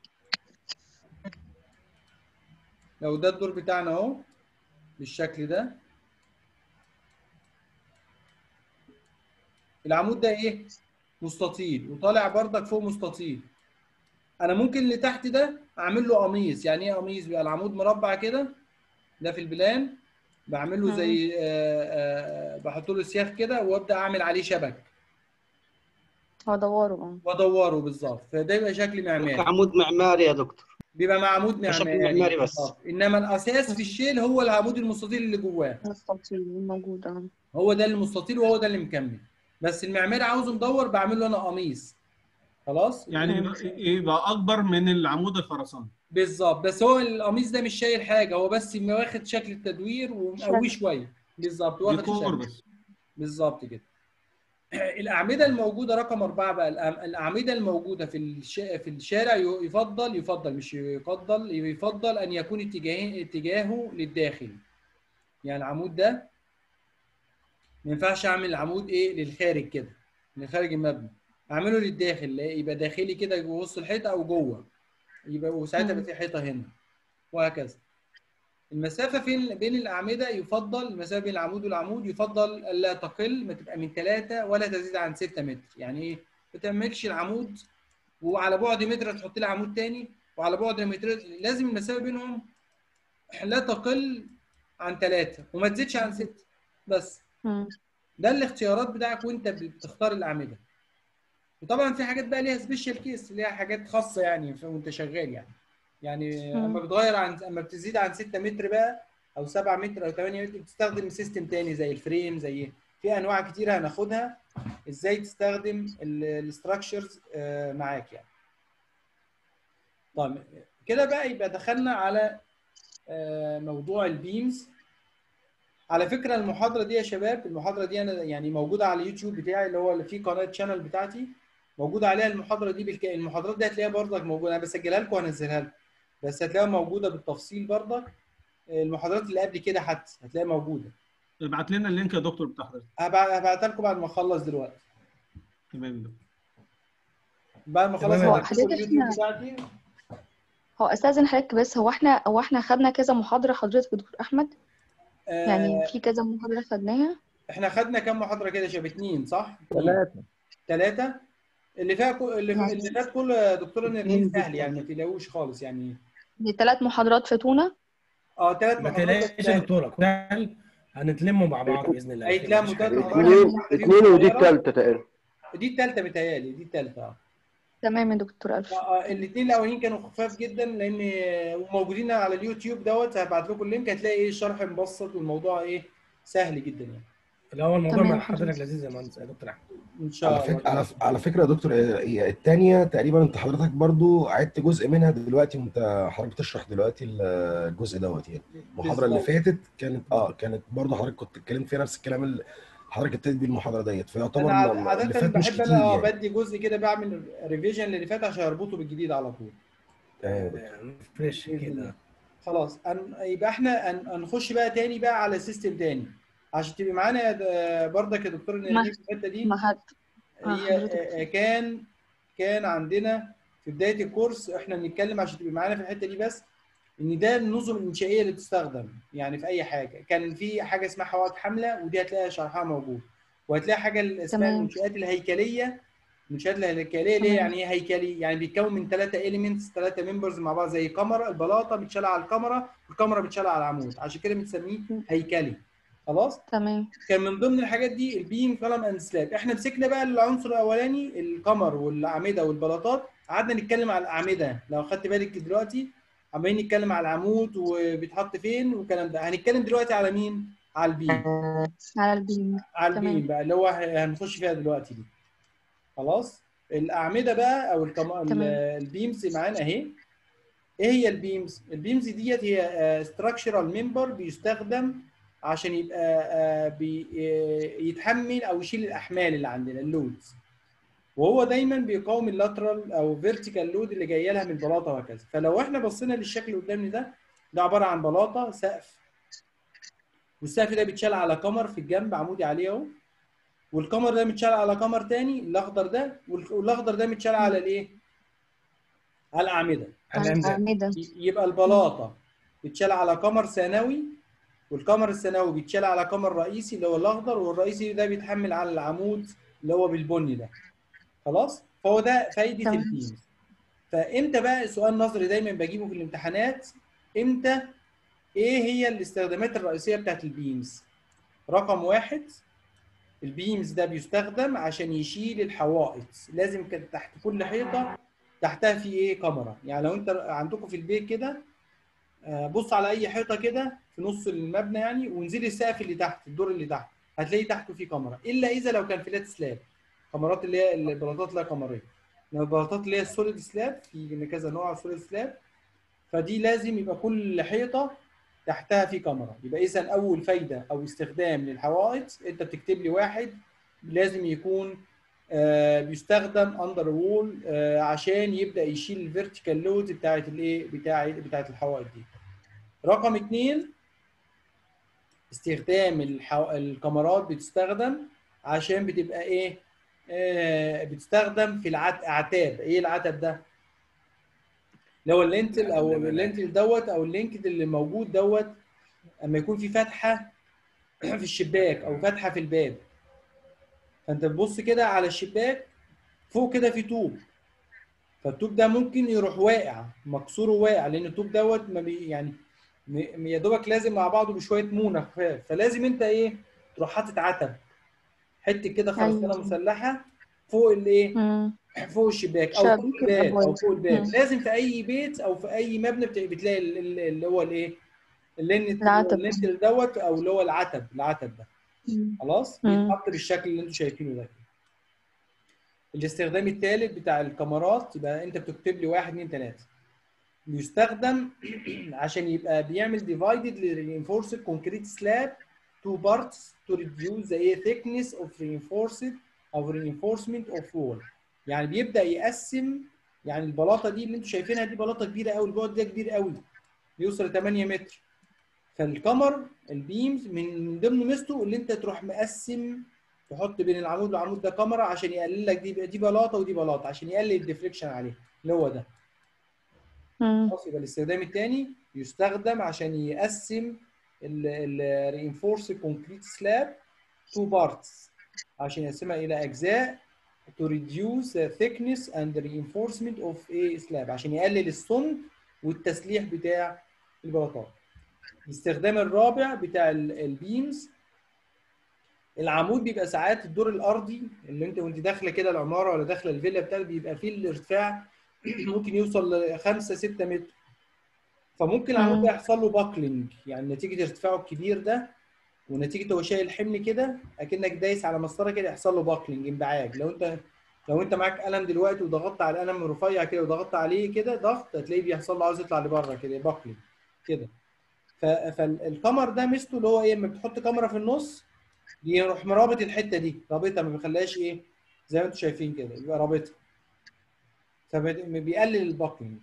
S1: لو ده الدور بتاعنا اهو بالشكل ده، العمود ده ايه؟ مستطيل وطالع بردك فوق مستطيل. انا ممكن اللي تحت ده اعمل له قميص. يعني ايه قميص؟ بيبقى العمود مربع كده، ده في البلان بعمل له زي آه، آه، بحط له سياخ كده وابدا اعمل عليه شبك
S7: هدوره اه.
S1: وادوره بالظبط، فده يبقى شكل معماري.
S5: كعمود معماري يا دكتور.
S1: بيبقى مع عمود
S5: كشكل
S1: معماري
S5: معماري بس.
S1: بالظبط. انما الاساس في الشيل هو العمود المستطيل اللي جواه،
S7: مستطيل موجود اه.
S1: هو ده المستطيل وهو ده اللي مكمل. بس المعماري عاوزه مدور بعمل له انا قميص. خلاص؟
S3: يعني يبقى يبقى اكبر من العمود الخرساني.
S1: بالظبط. بس هو القميص ده مش شايل حاجه، هو بس واخد شكل التدوير ومقويه شويه. بالظبط، واخد
S3: ديكور
S1: الشكل.
S3: بس.
S1: بالظبط كده. الاعمده الموجوده رقم اربعه بقى، الأم- الاعمده الموجوده في الش... في الشارع ي- يفضل يفضل مش يفضل يفضل ان يكون اتجاه اتجاهه للداخل. يعني العمود ده ما ينفعش اعمل عمود ايه للخارج كده، لخارج المبنى، اعمله للداخل يبقى داخلي كده جوه وسط الحيطه او جوه، يبقى وساعتها يبقى في حيطه هنا، وهكذا. المسافه فين بين الاعمده يفضل، المسافه بين العمود والعمود يفضل الا تقل، ما تبقى من ثلاثة ولا تزيد عن ستة متر. يعني ايه؟ ما تعملش العمود وعلى بعد متر تحط لي عمود ثاني، وعلى بعد متر، لازم المسافه بينهم لا تقل عن ثلاثة وما تزيدش عن ستة بس.
S7: مم.
S1: ده الاختيارات بتاعك وانت بتختار الاعمده. وطبعا في حاجات بقى ليها سبيشال كيس، ليها حاجات خاصه يعني وانت شغال يعني. يعني
S7: مم.
S1: اما بتغير عن اما بتزيد عن ستة متر بقى او سبعة متر او ثمانية متر بتستخدم سيستم تاني زي الفريم، زي في انواع كتيره هناخدها ازاي تستخدم الاستراكشرز معاك يعني. طيب كده بقى يبقى دخلنا على آه، موضوع البيمز. على فكره المحاضره دي يا شباب، المحاضره دي انا يعني موجوده على اليوتيوب بتاعي اللي هو اللي فيه قناه شانل بتاعتي، موجوده عليها المحاضره دي بالك... المحاضرات دي هتلاقيها برضك موجوده، انا بسجلها لكم وهنزلها لكم بس هتلاقيها موجوده بالتفصيل برضك. المحاضرات اللي قبل كده حتى هتلاقيها موجوده.
S3: ابعت لنا اللينك يا دكتور بتاع حضرتك.
S1: هبع- هبعتها لكم بعد ما اخلص دلوقتي.
S3: تمام يا دكتور.
S1: بعد ما اخلص
S4: تمام يا
S7: هو
S1: هبعت لكم
S7: حضرتك
S1: اليوتيوب
S7: احنا
S1: بتاعتي.
S7: هو استاذن حضرتك بس، هو احنا هو احنا خدنا كذا محاضره حضرتك يا دكتور احمد؟ يعني
S1: آه،
S7: في كذا محاضره خدناها.
S1: احنا خدنا كام محاضره كده يا شباب؟ اثنين صح؟
S6: ثلاثة.
S1: ثلاثه. اللي فيها كو... اللي,
S7: يعني
S1: اللي فات كله يا دكتوره نرمين
S5: اتنين
S1: سهل يعني ما تقلقوش خالص يعني.
S7: دي ثلاث محاضرات فاتونا.
S1: اه ثلاث
S4: ما
S1: محاضرات
S4: تقلقش
S1: بس
S4: يا دكتوره، كلها هنتلموا مع بعض باذن الله.
S1: هيتلموا ثلاث محاضرات
S2: اتنين
S1: واحدة فيهم
S2: اتنين ودي
S1: صغيرة.
S2: التالتة تقريبا.
S1: دي الثالثه متهيألي دي الثالثه اه.
S7: تمام يا دكتور الف.
S1: الاثنين الاولين كانوا خفاف جدا لان وموجودين على اليوتيوب دوت، هبعت لكم اللينك هتلاقي ايه الشرح مبسط والموضوع ايه سهل جدا يعني.
S4: الاول الموضوع
S7: تمام
S4: مع حضرتك
S7: حضرتك.
S4: لذيذ يا مهندس يا دكتور احمد.
S1: ان شاء
S8: على
S1: الله.
S8: فكرة على, على فكرة يا دكتور، هي الثانية تقريبا انت حضرتك برضو عدت جزء منها دلوقتي، وانت حضرتك بتشرح دلوقتي الجزء دوت يعني. المحاضرة اللي
S1: بالظبط.
S8: فاتت كانت اه كانت برضو حضرتك كنت اتكلمت فيها نفس الكلام اللي حضرتك ابتديت بيه المحاضرة ديت، فيعتبر
S1: انا عاد-
S8: ما- اللي
S1: عاده
S8: فات مش
S1: بحب
S8: كتير
S1: انا اه
S8: يعني.
S1: بدي جزء كده بعمل ريفيجن للي فات عشان اربطه بالجديد على طول.
S8: تمام.
S4: فريش
S1: بإذن
S4: كده.
S1: الله. خلاص أن... يبقى احنا هن- هنخش بقى تاني بقى على سيستم تاني عشان تبقي معانا يا د- برضك يا دكتور
S7: ما
S1: نرمين في الحته دي.
S7: ما حد اه
S1: هي
S7: حضرتك.
S1: كان كان عندنا في بدايه الكورس احنا بنتكلم عشان تبقي معانا في الحته دي بس ان ده النظم الانشائيه اللي بتستخدم يعني في اي حاجه. كان في حاجه اسمها حوائط حامله ودي هتلاقي شرحها موجود، وهتلاقي حاجه اسمها
S7: تمام.
S1: المنشآت الهيكليه. المنشآت الهيكليه ليه؟
S7: تمام.
S1: يعني ايه هيكلي؟ يعني بيتكون من ثلاثه اليمنتس، ثلاثه ممبرز مع بعض زي كاميرا، البلاطه بتشال على الكاميرا والكاميرا بتشال على العمود، عشان كده بنسميه هيكلي. خلاص؟
S7: تمام.
S1: كان من ضمن الحاجات دي البيم كولم اند سلاب. احنا مسكنا بقى العنصر الاولاني القمر والاعمده والبلاطات، قعدنا نتكلم على الاعمده. لو خدت بالك دلوقتي عمالين نتكلم على العمود وبيتحط فين والكلام ده. هنتكلم دلوقتي على مين؟ على البيم.
S7: على البيم.
S1: على
S7: تمام.
S1: البيم بقى اللي هو هنخش فيها دلوقتي دي. خلاص؟ الاعمده بقى او الكم...
S7: تمام.
S1: البيمز معانا اهي. ايه هي البيمز؟ البيمز ديت هي ستراكشرال ممبر بيستخدم عشان يبقى يتحمل او يشيل الاحمال اللي عندنا اللودز، وهو دايما بيقاوم اللاترال او فيرتيكال لود اللي جايه لها من البلاطه وهكذا. فلو احنا بصينا للشكل اللي قدامنا ده، ده عباره عن بلاطه سقف، والسقف ده بيتشال على كمر في الجنب عمودي عليه اهو، والكمر ده متشال على كمر تاني الاخضر ده، والاخضر ده متشال على الايه؟ على الاعمده.
S7: على الأعمدة.
S1: يبقى البلاطه بتشال على كمر ثانوي، والكمر الثانوي بيتشال على كمر رئيسي اللي هو الاخضر، والرئيسي ده بيتحمل على العمود اللي هو بالبني ده. خلاص؟ فهو ده فايده
S7: تمام.
S1: البيم. فامتى بقى سؤال نظري دايما بجيبه في الامتحانات، امتى ايه هي الاستخدامات الرئيسيه بتاعت البيمز؟ رقم واحد، البيمز ده بيستخدم عشان يشيل الحوائط. لازم كان تحت كل حيطه تحتها في ايه؟ كاميرا. يعني لو انت عندكم في البيت كده بص على اي حيطه كده في نص المبنى يعني، وانزلي السقف اللي تحت الدور اللي تحت هتلاقي تحته في كاميرا، الا اذا لو كان فلات سلاب. كاميرات اللي هي البلاطات اللي هي كاميريه. البلاطات اللي هي السوليد سلاب في كذا نوع سوليد سلاب، فدي لازم يبقى كل حيطه تحتها في كاميرا. يبقى اذا اول فايده او استخدام للحوائط انت بتكتب لي واحد لازم يكون آه بيستخدم اندر وول آه عشان يبدا يشيل الفيرتيكال لود بتاعت الايه؟ بتاعت بتاعت الحوائط دي. رقم اثنين، استخدام الحو... الكاميرات بتستخدم عشان بتبقى ايه؟ آه بتستخدم في الاعتاب. ايه العتب ده؟ اللي هو اللينتل او اللينتل دوت او اللينكد اللي موجود دوت، اما يكون في فتحه في الشباك او فتحه في الباب، فانت تبص كده على الشباك فوق كده في طوب، فالطوب ده ممكن يروح واقع مكسور وواقع، لان الطوب دوت ما بي يعني م- يا دوبك لازم مع بعضه بشويه مونه خفاف، فلازم انت ايه تروح حاطط عتب، حته كده خرسانه
S7: ايوه.
S1: مسلحه فوق الايه،
S7: امم.
S1: فوق الشباك او فوق
S7: شبك
S1: الباب او
S7: الابواب.
S1: فوق الباب.
S7: امم.
S1: لازم في اي بيت او في اي مبنى بت- بتلاقي ال- ال- اللي هو الايه، اللينت
S7: العتب.
S1: اللينتل دوت او اللي هو العتب، العتب ده
S7: امم.
S1: خلاص
S7: امم.
S1: بيتحط بالشكل اللي انتم شايفينه ده. الاستخدام الثالث بتاع الكاميرات، يبقى انت بتكتب لي واحد اتنين تلاته. بيستخدم عشان يبقى بيعمل divided reinforced concrete slab two parts to reduce the thickness of reinforced او reinforcement of wall. يعني بيبدأ يقسم، يعني البلاطه دي اللي انتم شايفينها دي بلاطه كبيره قوي، البعد ده كبير قوي بيوصل ل تمانية متر. فالكمر البيمز من من ضمن ميزته اللي انت تروح مقسم، تحط بين العمود والعمود ده كاميرا عشان يقلل لك دي دي بلاطه ودي بلاطه عشان يقلل الديفليكشن عليها اللي هو ده.
S7: امم.
S1: خلاص يبقى الاستخدام الثاني يستخدم عشان يقسم الرينفورس كونكريت سلاب تو بارتس، عشان يقسمها الى اجزاء to reduce the thickness and the reinforcement of a slab، عشان يقلل السمك والتسليح بتاع البلاطات. الاستخدام الرابع بتاع البيمز، العمود بيبقى ساعات الدور الارضي اللي انت وانت داخله كده العماره ولا داخله الفيلا بتاعك بيبقى فيه الارتفاع ممكن يوصل ل خمسة ستة متر، فممكن العمود ده يحصل له باكلينج، يعني نتيجه ارتفاعه الكبير ده ونتيجه هو شايل الحمل كده اكنك دايس على مسطره كده يحصل له باكلينج، انبعاج. لو انت لو انت معاك قلم دلوقتي وضغطت على القلم رفيع كده وضغطت عليه كده ضغط هتلاقيه بيحصل له عاوز يطلع لبره كده باكلينج كده. فالكمر ده ميزته اللي هو ايه، لما بتحط كاميرا في النص يروح مرابط الحته دي، رابطها ما بيخليهاش ايه زي ما انتم شايفين كده، يبقى رابطها فبيقلل الباكلينج.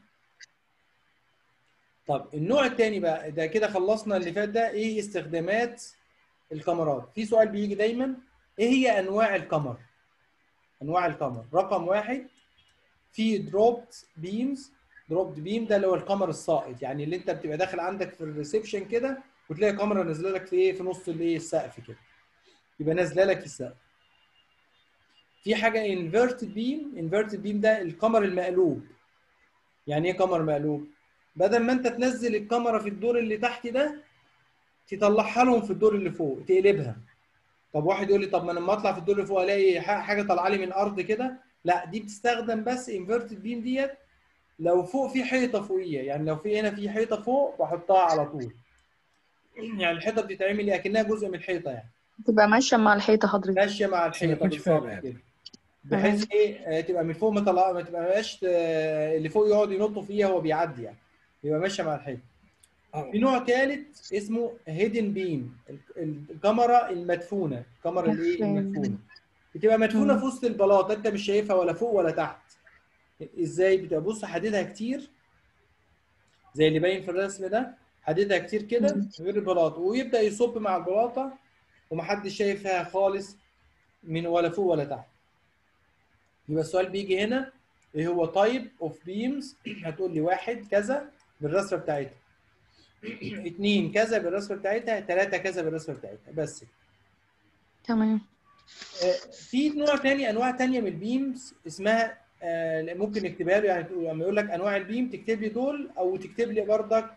S1: طب النوع الثاني بقى ده كده خلصنا اللي فات ده، ايه استخدامات الكاميرات. في سؤال بيجي دايما، ايه هي انواع الكاميرا؟ انواع الكاميرا رقم واحد في دروبت بيمز. دروبت بيم ده اللي هو الكاميرا الساقط، يعني اللي انت بتبقى داخل عندك في الريسبشن كده وتلاقي كاميرا نازله لك في ايه في نص الايه السقف كده، يبقى نازله لك في السقف. في حاجه انفيرتد بيم. انفيرتد بيم ده الكاميرا المقلوب. يعني ايه كاميرا مقلوب؟ بدل ما انت تنزل الكاميرا في الدور اللي تحت ده تطلعها لهم في الدور اللي فوق تقلبها. طب واحد يقول لي طب ما انا لما اطلع في الدور اللي فوق الاقي حاجه طالعه لي من الارض كده، لا دي بتستخدم بس انفيرتد بيم ديت لو فوق في حيطه فوقيه، يعني لو في هنا في حيطه فوق بحطها على طول، يعني الحيطه بتتعمل اكنها جزء من الحيطه، يعني
S7: تبقى ماشيه مع الحيطه حضرتك.
S1: ماشيه مع
S4: بس ما
S1: الحيطه
S4: يكونش فيها
S1: بالظبط
S4: ابعاد.
S1: كده،
S7: تمام.
S1: بحيث ايه آه، تبقى من فوق ما طلع ما تبقاش آه، اللي فوق يقعد ينط فيها وهو بيعدي، يعني يبقى ماشيه مع الحيطه.
S4: اه
S1: في نوع ثالث اسمه هيدن بيم، الكاميرا المدفونه، الكاميرا الايه المدفونه بتبقى مدفونه في
S7: مم.
S1: وسط البلاطه انت مش شايفها ولا فوق ولا تحت. ازاي؟ بتبقى بص حديدها كتير زي اللي باين في الرسم ده، حديدها كتير كده
S7: مم.
S1: غير البلاطه، ويبدا يصب مع البلاطه ومحدش شايفها خالص من ولا فوق ولا تحت. يبقى السؤال بيجي هنا ايه هو تايب اوف بيمز؟ هتقول لي واحد كذا بالرسمه بتاعتها، اثنين كذا بالرسمه بتاعتها، ثلاثه كذا بالرسمه بتاعتها، بس.
S7: تمام.
S1: في نوع تاني، انواع تانية من البيمز اسمها آه، ممكن نكتبها له، يعني تقول- لما يقول لك انواع البيم تكتب لي دول او تكتب لي بردك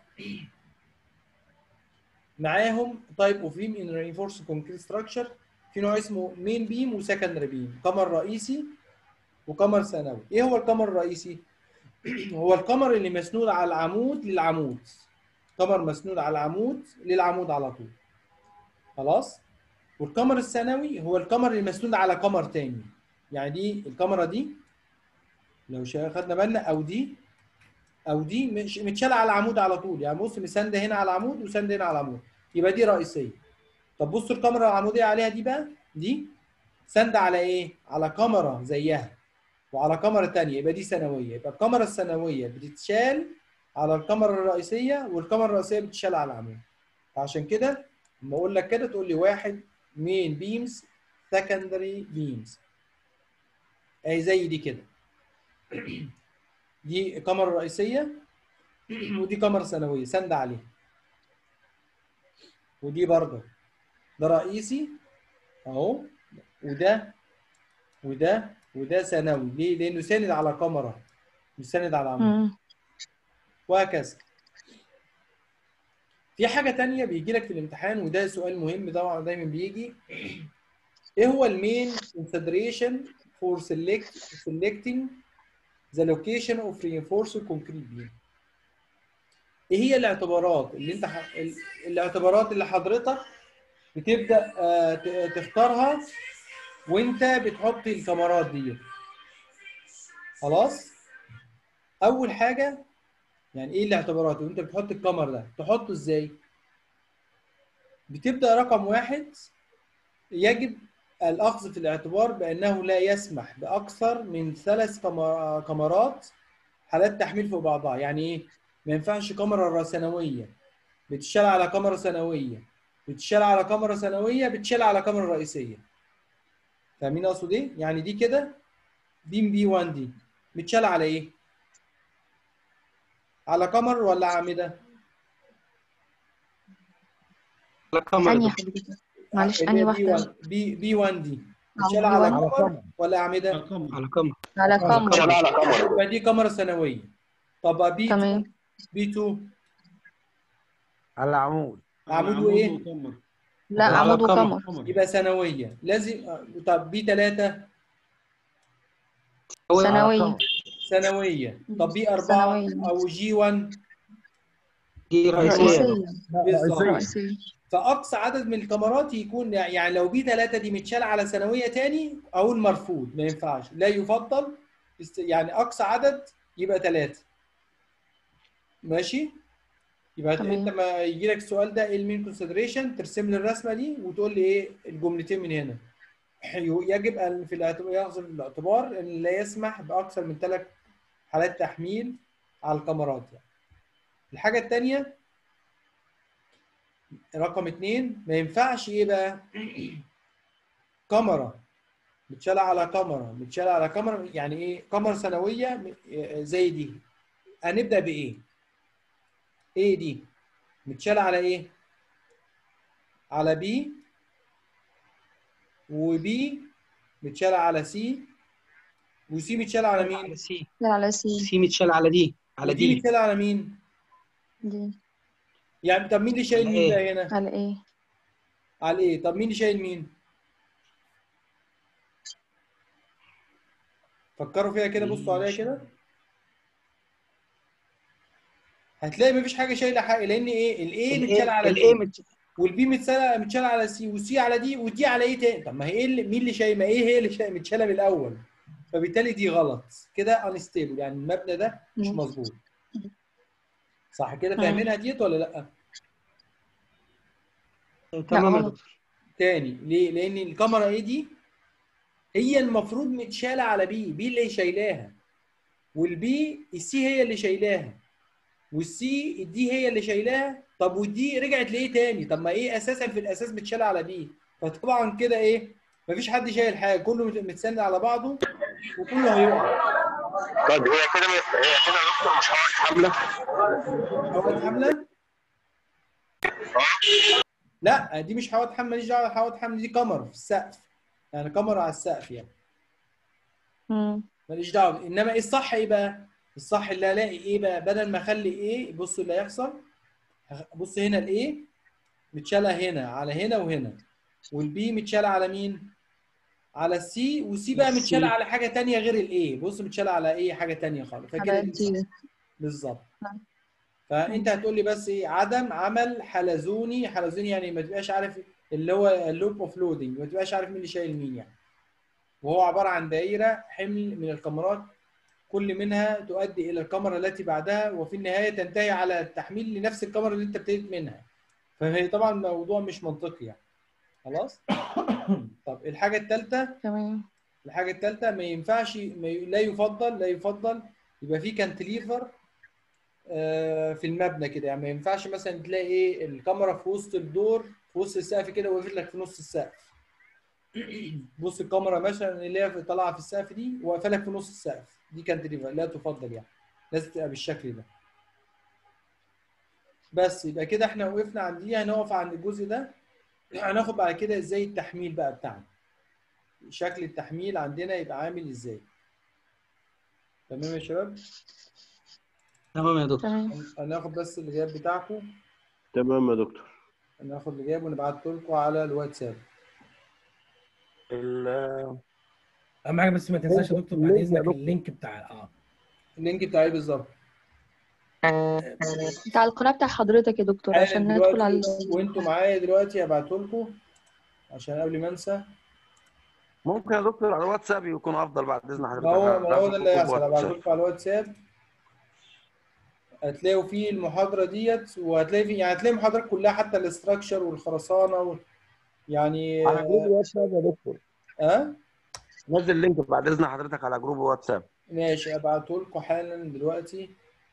S1: معاهم تايب اوف بيم ان رينفورس كونكريت ستراكشر. في نوع اسمه مين بيم وسكندري بيم، قمر رئيسي وقمر ثانوي. ايه هو القمر الرئيسي؟ هو القمر اللي مسنود على العمود للعمود، قمر مسنود على العمود للعمود على طول، خلاص. والقمر الثانوي هو القمر اللي مسنود على قمر تاني، يعني دي الكاميرا دي لو خدنا بالنا، او دي او دي مش متشاله على العمود على طول، يعني بص مسانده هنا على العمود وسانده هنا على العمود، يبقى دي رئيسيه. طب بصوا الكاميرا العموديه عليها دي بقى، دي سانده على ايه؟ على كاميرا زيها وعلى كاميرا ثانيه، يبقى دي ثانويه. يبقى الكاميرا الثانويه بتتشال على الكاميرا الرئيسيه والكاميرا الرئيسيه بتتشال على العمود. فعشان كده لما اقول لك كده تقول لي واحد مين بيمز سكندري بيمز، اهي زي دي كده. دي كاميرا رئيسيه ودي كاميرا ثانويه سند عليها، ودي برضه ده رئيسي اهو، وده وده وده ثانوي. ليه؟ لانه ساند على كاميرا مش ساند على عمود،
S7: مم.
S1: وهكذا. في حاجه تانية بيجي لك في الامتحان، وده سؤال مهم طبعا دايما بيجي. ايه هو المين consideration for select selecting the location of reinforced concrete beam؟ ايه هي الاعتبارات اللي انت ح... ال- الاعتبارات اللي حضرتك بتبدا آه، ت- تختارها وانت بتحط الكاميرات دي؟ خلاص. اول حاجه يعني ايه الاعتبارات وانت بتحط الكاميرا ده؟ تحطه ازاي؟ بتبدا رقم واحد، يجب الأخذ في الاعتبار بأنه لا يسمح بأكثر من ثلاث كما- كاميرات حالات تحميل فوق بعضها. يعني إيه؟ ما ينفعش كاميرا ثانوية بتشال على كاميرا ثانوية بتشال على كاميرا ثانوية بتشال على كاميرا رئيسية. فاهمين أقصد إيه؟ يعني دي كده بيم بي واحد دي بتشال على إيه؟ على كاميرا ولا أعمدة؟
S5: على كاميرا
S7: ثانية
S5: دكتور.
S7: حضرتك، معلش
S1: اللي
S7: أنهي
S1: هي بي
S7: واحدة؟
S1: واحد بي بي واحد دي
S7: أو
S1: بتشال
S7: بي
S1: على
S7: واحد
S8: على
S1: كاميرا
S8: كاميرا.
S1: ولا أعمدة؟
S3: الكاميرا.
S5: على كاميرا.
S7: على كاميرا.
S5: كاميرا.
S6: على كاميرا.
S1: يبقى دي كاميرا ثانوية. طب بي اتنين
S7: تمام.
S1: بي اتنين
S6: على عمود.
S3: على
S1: عمود
S3: عمود
S1: وايه؟
S3: وكاميرا.
S7: لا،
S5: على
S7: عمود
S5: كاميرا.
S7: وقمر.
S3: كاميرا.
S1: يبقى ثانويه لازم. طب بي ثلاثة
S6: على
S7: ثانوية.
S6: كاميرا.
S1: ثانويه. طب بي أربعة
S7: ثانوية.
S1: او جي واحد
S5: دي رئيسية يا
S7: رئيسية.
S5: دكتور.
S1: بالظبط.
S7: رئيسية.
S1: فاقصى عدد من الكاميرات يكون يعني لو بي ثلاثة دي متشال على ثانويه تاني اقول مرفوض، ما ينفعش، لا يفضل. است- يعني اقصى عدد يبقى ثلاثة. ماشي. يبقى
S7: تمام.
S1: انت ما يجي لك السؤال ده ايه المين كونسيدريشن، ترسم لي الرسمه دي وتقول لي ايه الجملتين من هنا. يجب ان في الاعتبار ياخذ في الاعتبار ان لا يسمح باكثر من ثلاث حالات تحميل على الكاميرات. يعني الحاجه الثانيه رقم اثنين، ما ينفعش ايه بقى كاميرا متشالة على كاميرا متشالة على كاميرا. يعني ايه كاميرا ثانويه زي دي؟ هنبدا بايه؟ ايه دي متشالة على ايه؟ على بي، وبي متشالة على سي، وسي متشالة على
S5: على
S1: مين؟
S5: سي.
S7: على سي.
S5: سي متشال على دي. على
S1: ودي
S5: دي.
S1: متشالة على مين؟
S7: دي.
S1: يعني طب مين اللي شايل
S5: على
S1: مين
S5: ايه؟
S1: بقى هنا؟
S7: على ايه؟
S1: على ايه؟ طب مين اللي شايل مين؟ فكروا فيها كده، بصوا عليها كده. هتلاقي مفيش حاجه شايله حاجه، لان ايه؟ الايه متشالة على
S5: الايه
S1: دي، والبي متشالة متشالة على سي، والسي على دي، ودي على ايه تاني؟ طب ما هي ايه اللي مين اللي شايل؟ ما ايه هي اللي شايل متشالة من الاول؟ فبالتالي دي غلط كده، انستيبل، يعني المبنى ده مش
S7: مم.
S1: مظبوط. صح كده؟
S7: مم.
S1: فاهمينها ديت ولا لا؟
S5: تمام يا
S7: غلط.
S5: دكتور.
S1: تاني ليه؟ لان الكاميرا ايه دي هي المفروض متشالة على بي، بي اللي شايلاها، والبي السي هي اللي شايلاها، والسي دي هي اللي شايلاها. طب ودي رجعت لايه تاني؟ طب ما ايه اساسا في الاساس متشالة على بي. فطبعا كده ايه؟ مفيش حد شايل حاجه، كله مت- متسند على بعضه وكله هيقع.
S9: طيب هي كده هي كده يا دكتور مش حوادث حمله؟
S1: حوادث حمله؟ لا دي مش حوادث حمله، ماليش دعوه بحوادث حمله، دي كاميرا في السقف، يعني كاميرا على السقف يعني.
S7: مم.
S1: ماليش دعوه. انما ايه الصح ايه بقى؟ الصح اللي الاقي ايه بقى؟ بدل ما اخلي ايه، بصوا اللي هيحصل. بص هنا الايه متشاله هنا على هنا وهنا، والبي متشاله على مين؟ على السي، والسي بقى متشاله
S5: السي.
S1: على حاجه ثانيه غير الايه. بص متشاله على ايه؟ حاجه ثانيه خالص. فكده
S7: على
S1: دي صح.
S7: دي.
S1: بالظبط.
S7: نعم.
S1: فانت هتقول لي بس ايه؟ عدم عمل حلزوني. حلزوني يعني ما تبقاش عارف اللي هو اللوب اوف لودنج، ما تبقاش عارف مين اللي شايل مين يعني. وهو عباره عن دائره حمل من الكاميرات، كل منها تؤدي الى الكاميرا التي بعدها، وفي النهايه تنتهي على التحميل لنفس الكاميرا اللي انت ابتديت منها. فهي طبعا موضوع مش منطقي يعني. خلاص. طب الحاجه الثالثه،
S7: تمام.
S1: الحاجه الثالثه ما ينفعش، ما ي... لا يفضل لا يفضل يبقى في كانتليفر آه، في المبنى كده. يعني ما ينفعش مثلا تلاقي ايه الكاميرا في وسط الدور، في وسط السقف كده، وقفت لك في نص السقف. بص الكاميرا مثلا اللي هي طالعه في السقف دي واقفه لك في نص السقف، دي كانتليفر لا تفضل يعني، لازم تبقى بالشكل ده. بس يبقى كده احنا وقفنا عند دي، هنقف عند الجزء ده. هناخد بعد كده ازاي التحميل بقى بتاعنا، شكل التحميل عندنا يبقى عامل ازاي. تمام يا شباب؟
S5: تمام يا دكتور.
S7: تمام.
S1: هناخد بس الغياب بتاعكم.
S2: تمام يا دكتور.
S1: ناخد الاجابه ونبعته لكم على الواتساب.
S6: ال-
S4: اهم حاجه بس ما تنساش يا دكتور بعد
S6: اللينك يا
S4: اذنك
S6: دكتور.
S4: اللينك بتاع اه
S1: اللينك بتاعي بالظبط.
S7: بتاع القناة بتاع حضرتك يا دكتور
S1: حالا
S7: عشان ندخل على
S1: دلوقتي وانتوا معايا دلوقتي هبعته لكم عشان قبل ما انسى.
S6: ممكن يا دكتور على الواتساب يكون افضل بعد اذن حضرتك.
S1: ما هو ما هو ده اللي
S6: جروب
S1: هيحصل، هبعته
S6: واتساب.
S1: لكم على الواتساب. هتلاقوا فيه المحاضره ديت، وهتلاقي فيه يعني هتلاقي المحاضرات كلها حتى الاستراكشر والخرسانه و... يعني
S6: على جروب واتساب يا دكتور.
S1: اه
S6: نزل اللينك بعد اذن حضرتك على جروب واتساب.
S1: ماشي، ابعته لكم حالا دلوقتي.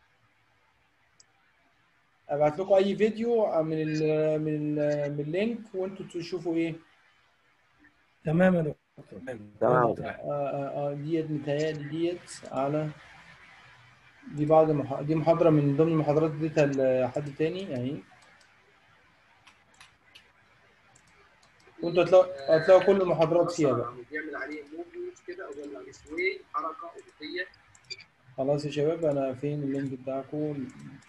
S1: ابعت لكم اي فيديو من ال من ال من اللينك وانتوا تشوفوا ايه.
S4: تمام يا دكتور.
S6: تمام.
S4: دكتور أحمد.
S1: آه آه آه ديت متهيألي ديت على دي بعض المح... دي محاضرة من ضمن المحاضرات اللي اديتها لحد تاني يعني. وانتوا هتلاقوا هتلاقوا كل المحاضرات فيها بقى.
S10: بيعمل عليه موفمنت كده او بيعمل عليه سوي، حركه افقيه.
S1: خلاص يا شباب، انا فين اللينك بتاعكم؟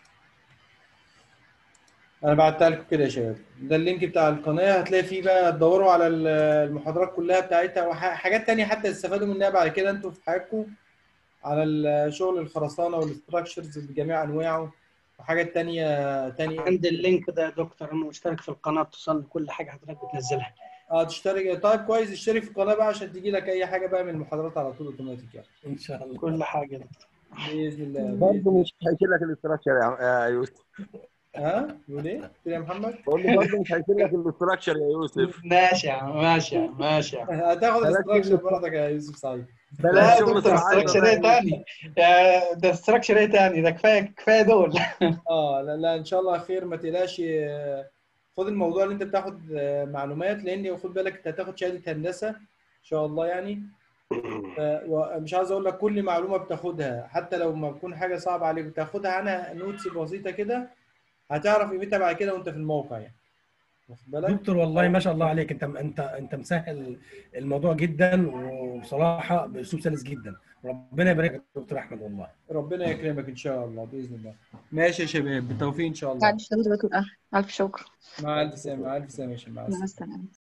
S1: انا بعتها لكم كده يا شباب. ده اللينك بتاع القناه، هتلاقي فيه بقى تدوروا على المحاضرات كلها بتاعتها وحاجات تانية حتى تستفادوا منها بعد كده انتوا في حياتكم، على الشغل الخرسانه والاستراكشرز بجميع انواعه وحاجات تانية تانية.
S5: عند اللينك ده يا دكتور انا مشترك في القناه، توصل كل حاجه حضرتك بتنزلها.
S1: اه تشترك. طيب كويس، اشترك في القناه بقى عشان تجي لك اي حاجه بقى من المحاضرات على طول اوتوماتيك يعني.
S4: ان شاء الله
S5: كل حاجه يا دكتور
S1: باذن الله.
S6: برضه مش هيشيل لك الاستراكشر يا يوسف.
S1: ها بيقول ايه؟ قلت يا محمد؟
S6: بقول له برضه مش هيشيل لك الاستراكشر يا يوسف.
S5: ماشي يا عم ماشي يا عم ماشي يا عم.
S1: هتاخد
S6: بلاش
S1: الاستراكشر
S6: شغل-
S1: برضك يا يوسف سعيد.
S6: بلاش
S5: لا يا
S6: شغل
S5: دكتور
S6: صناعي
S5: استراكشر
S6: بقى
S5: ايه
S6: يا
S5: تاني؟ يا ده استراكشر ايه تاني؟ ده كفايه كفايه دول.
S1: اه لا لا ان شاء الله خير، ما تقلقش. آه، خد الموضوع اللي انت بتاخد آه، معلومات، لان خد بالك انت هتاخد شهاده هندسه ان شاء الله يعني. ف- ومش عايز اقول لك كل معلومه بتاخدها حتى لو ما تكون حاجه صعبه عليك بتاخدها عنها نوتس بسيطه كده، هتعرف قيمتها بعد كده وانت في الموقع يعني. واخد بالك؟
S4: دكتور والله ما شاء الله عليك، انت انت انت مسهل الموضوع جدا وبصراحه باسلوب سلس جدا. ربنا يبارك لك يا دكتور احمد والله.
S1: ربنا يكرمك ان شاء الله باذن الله. ماشي يا شباب، بالتوفيق ان شاء الله.
S7: معلش يا دكتور أحمد، ألف شكر.
S1: مع الف سلامه، مع الف سلامه يا شباب، مع
S7: مع
S1: السلامه.
S7: السلامة.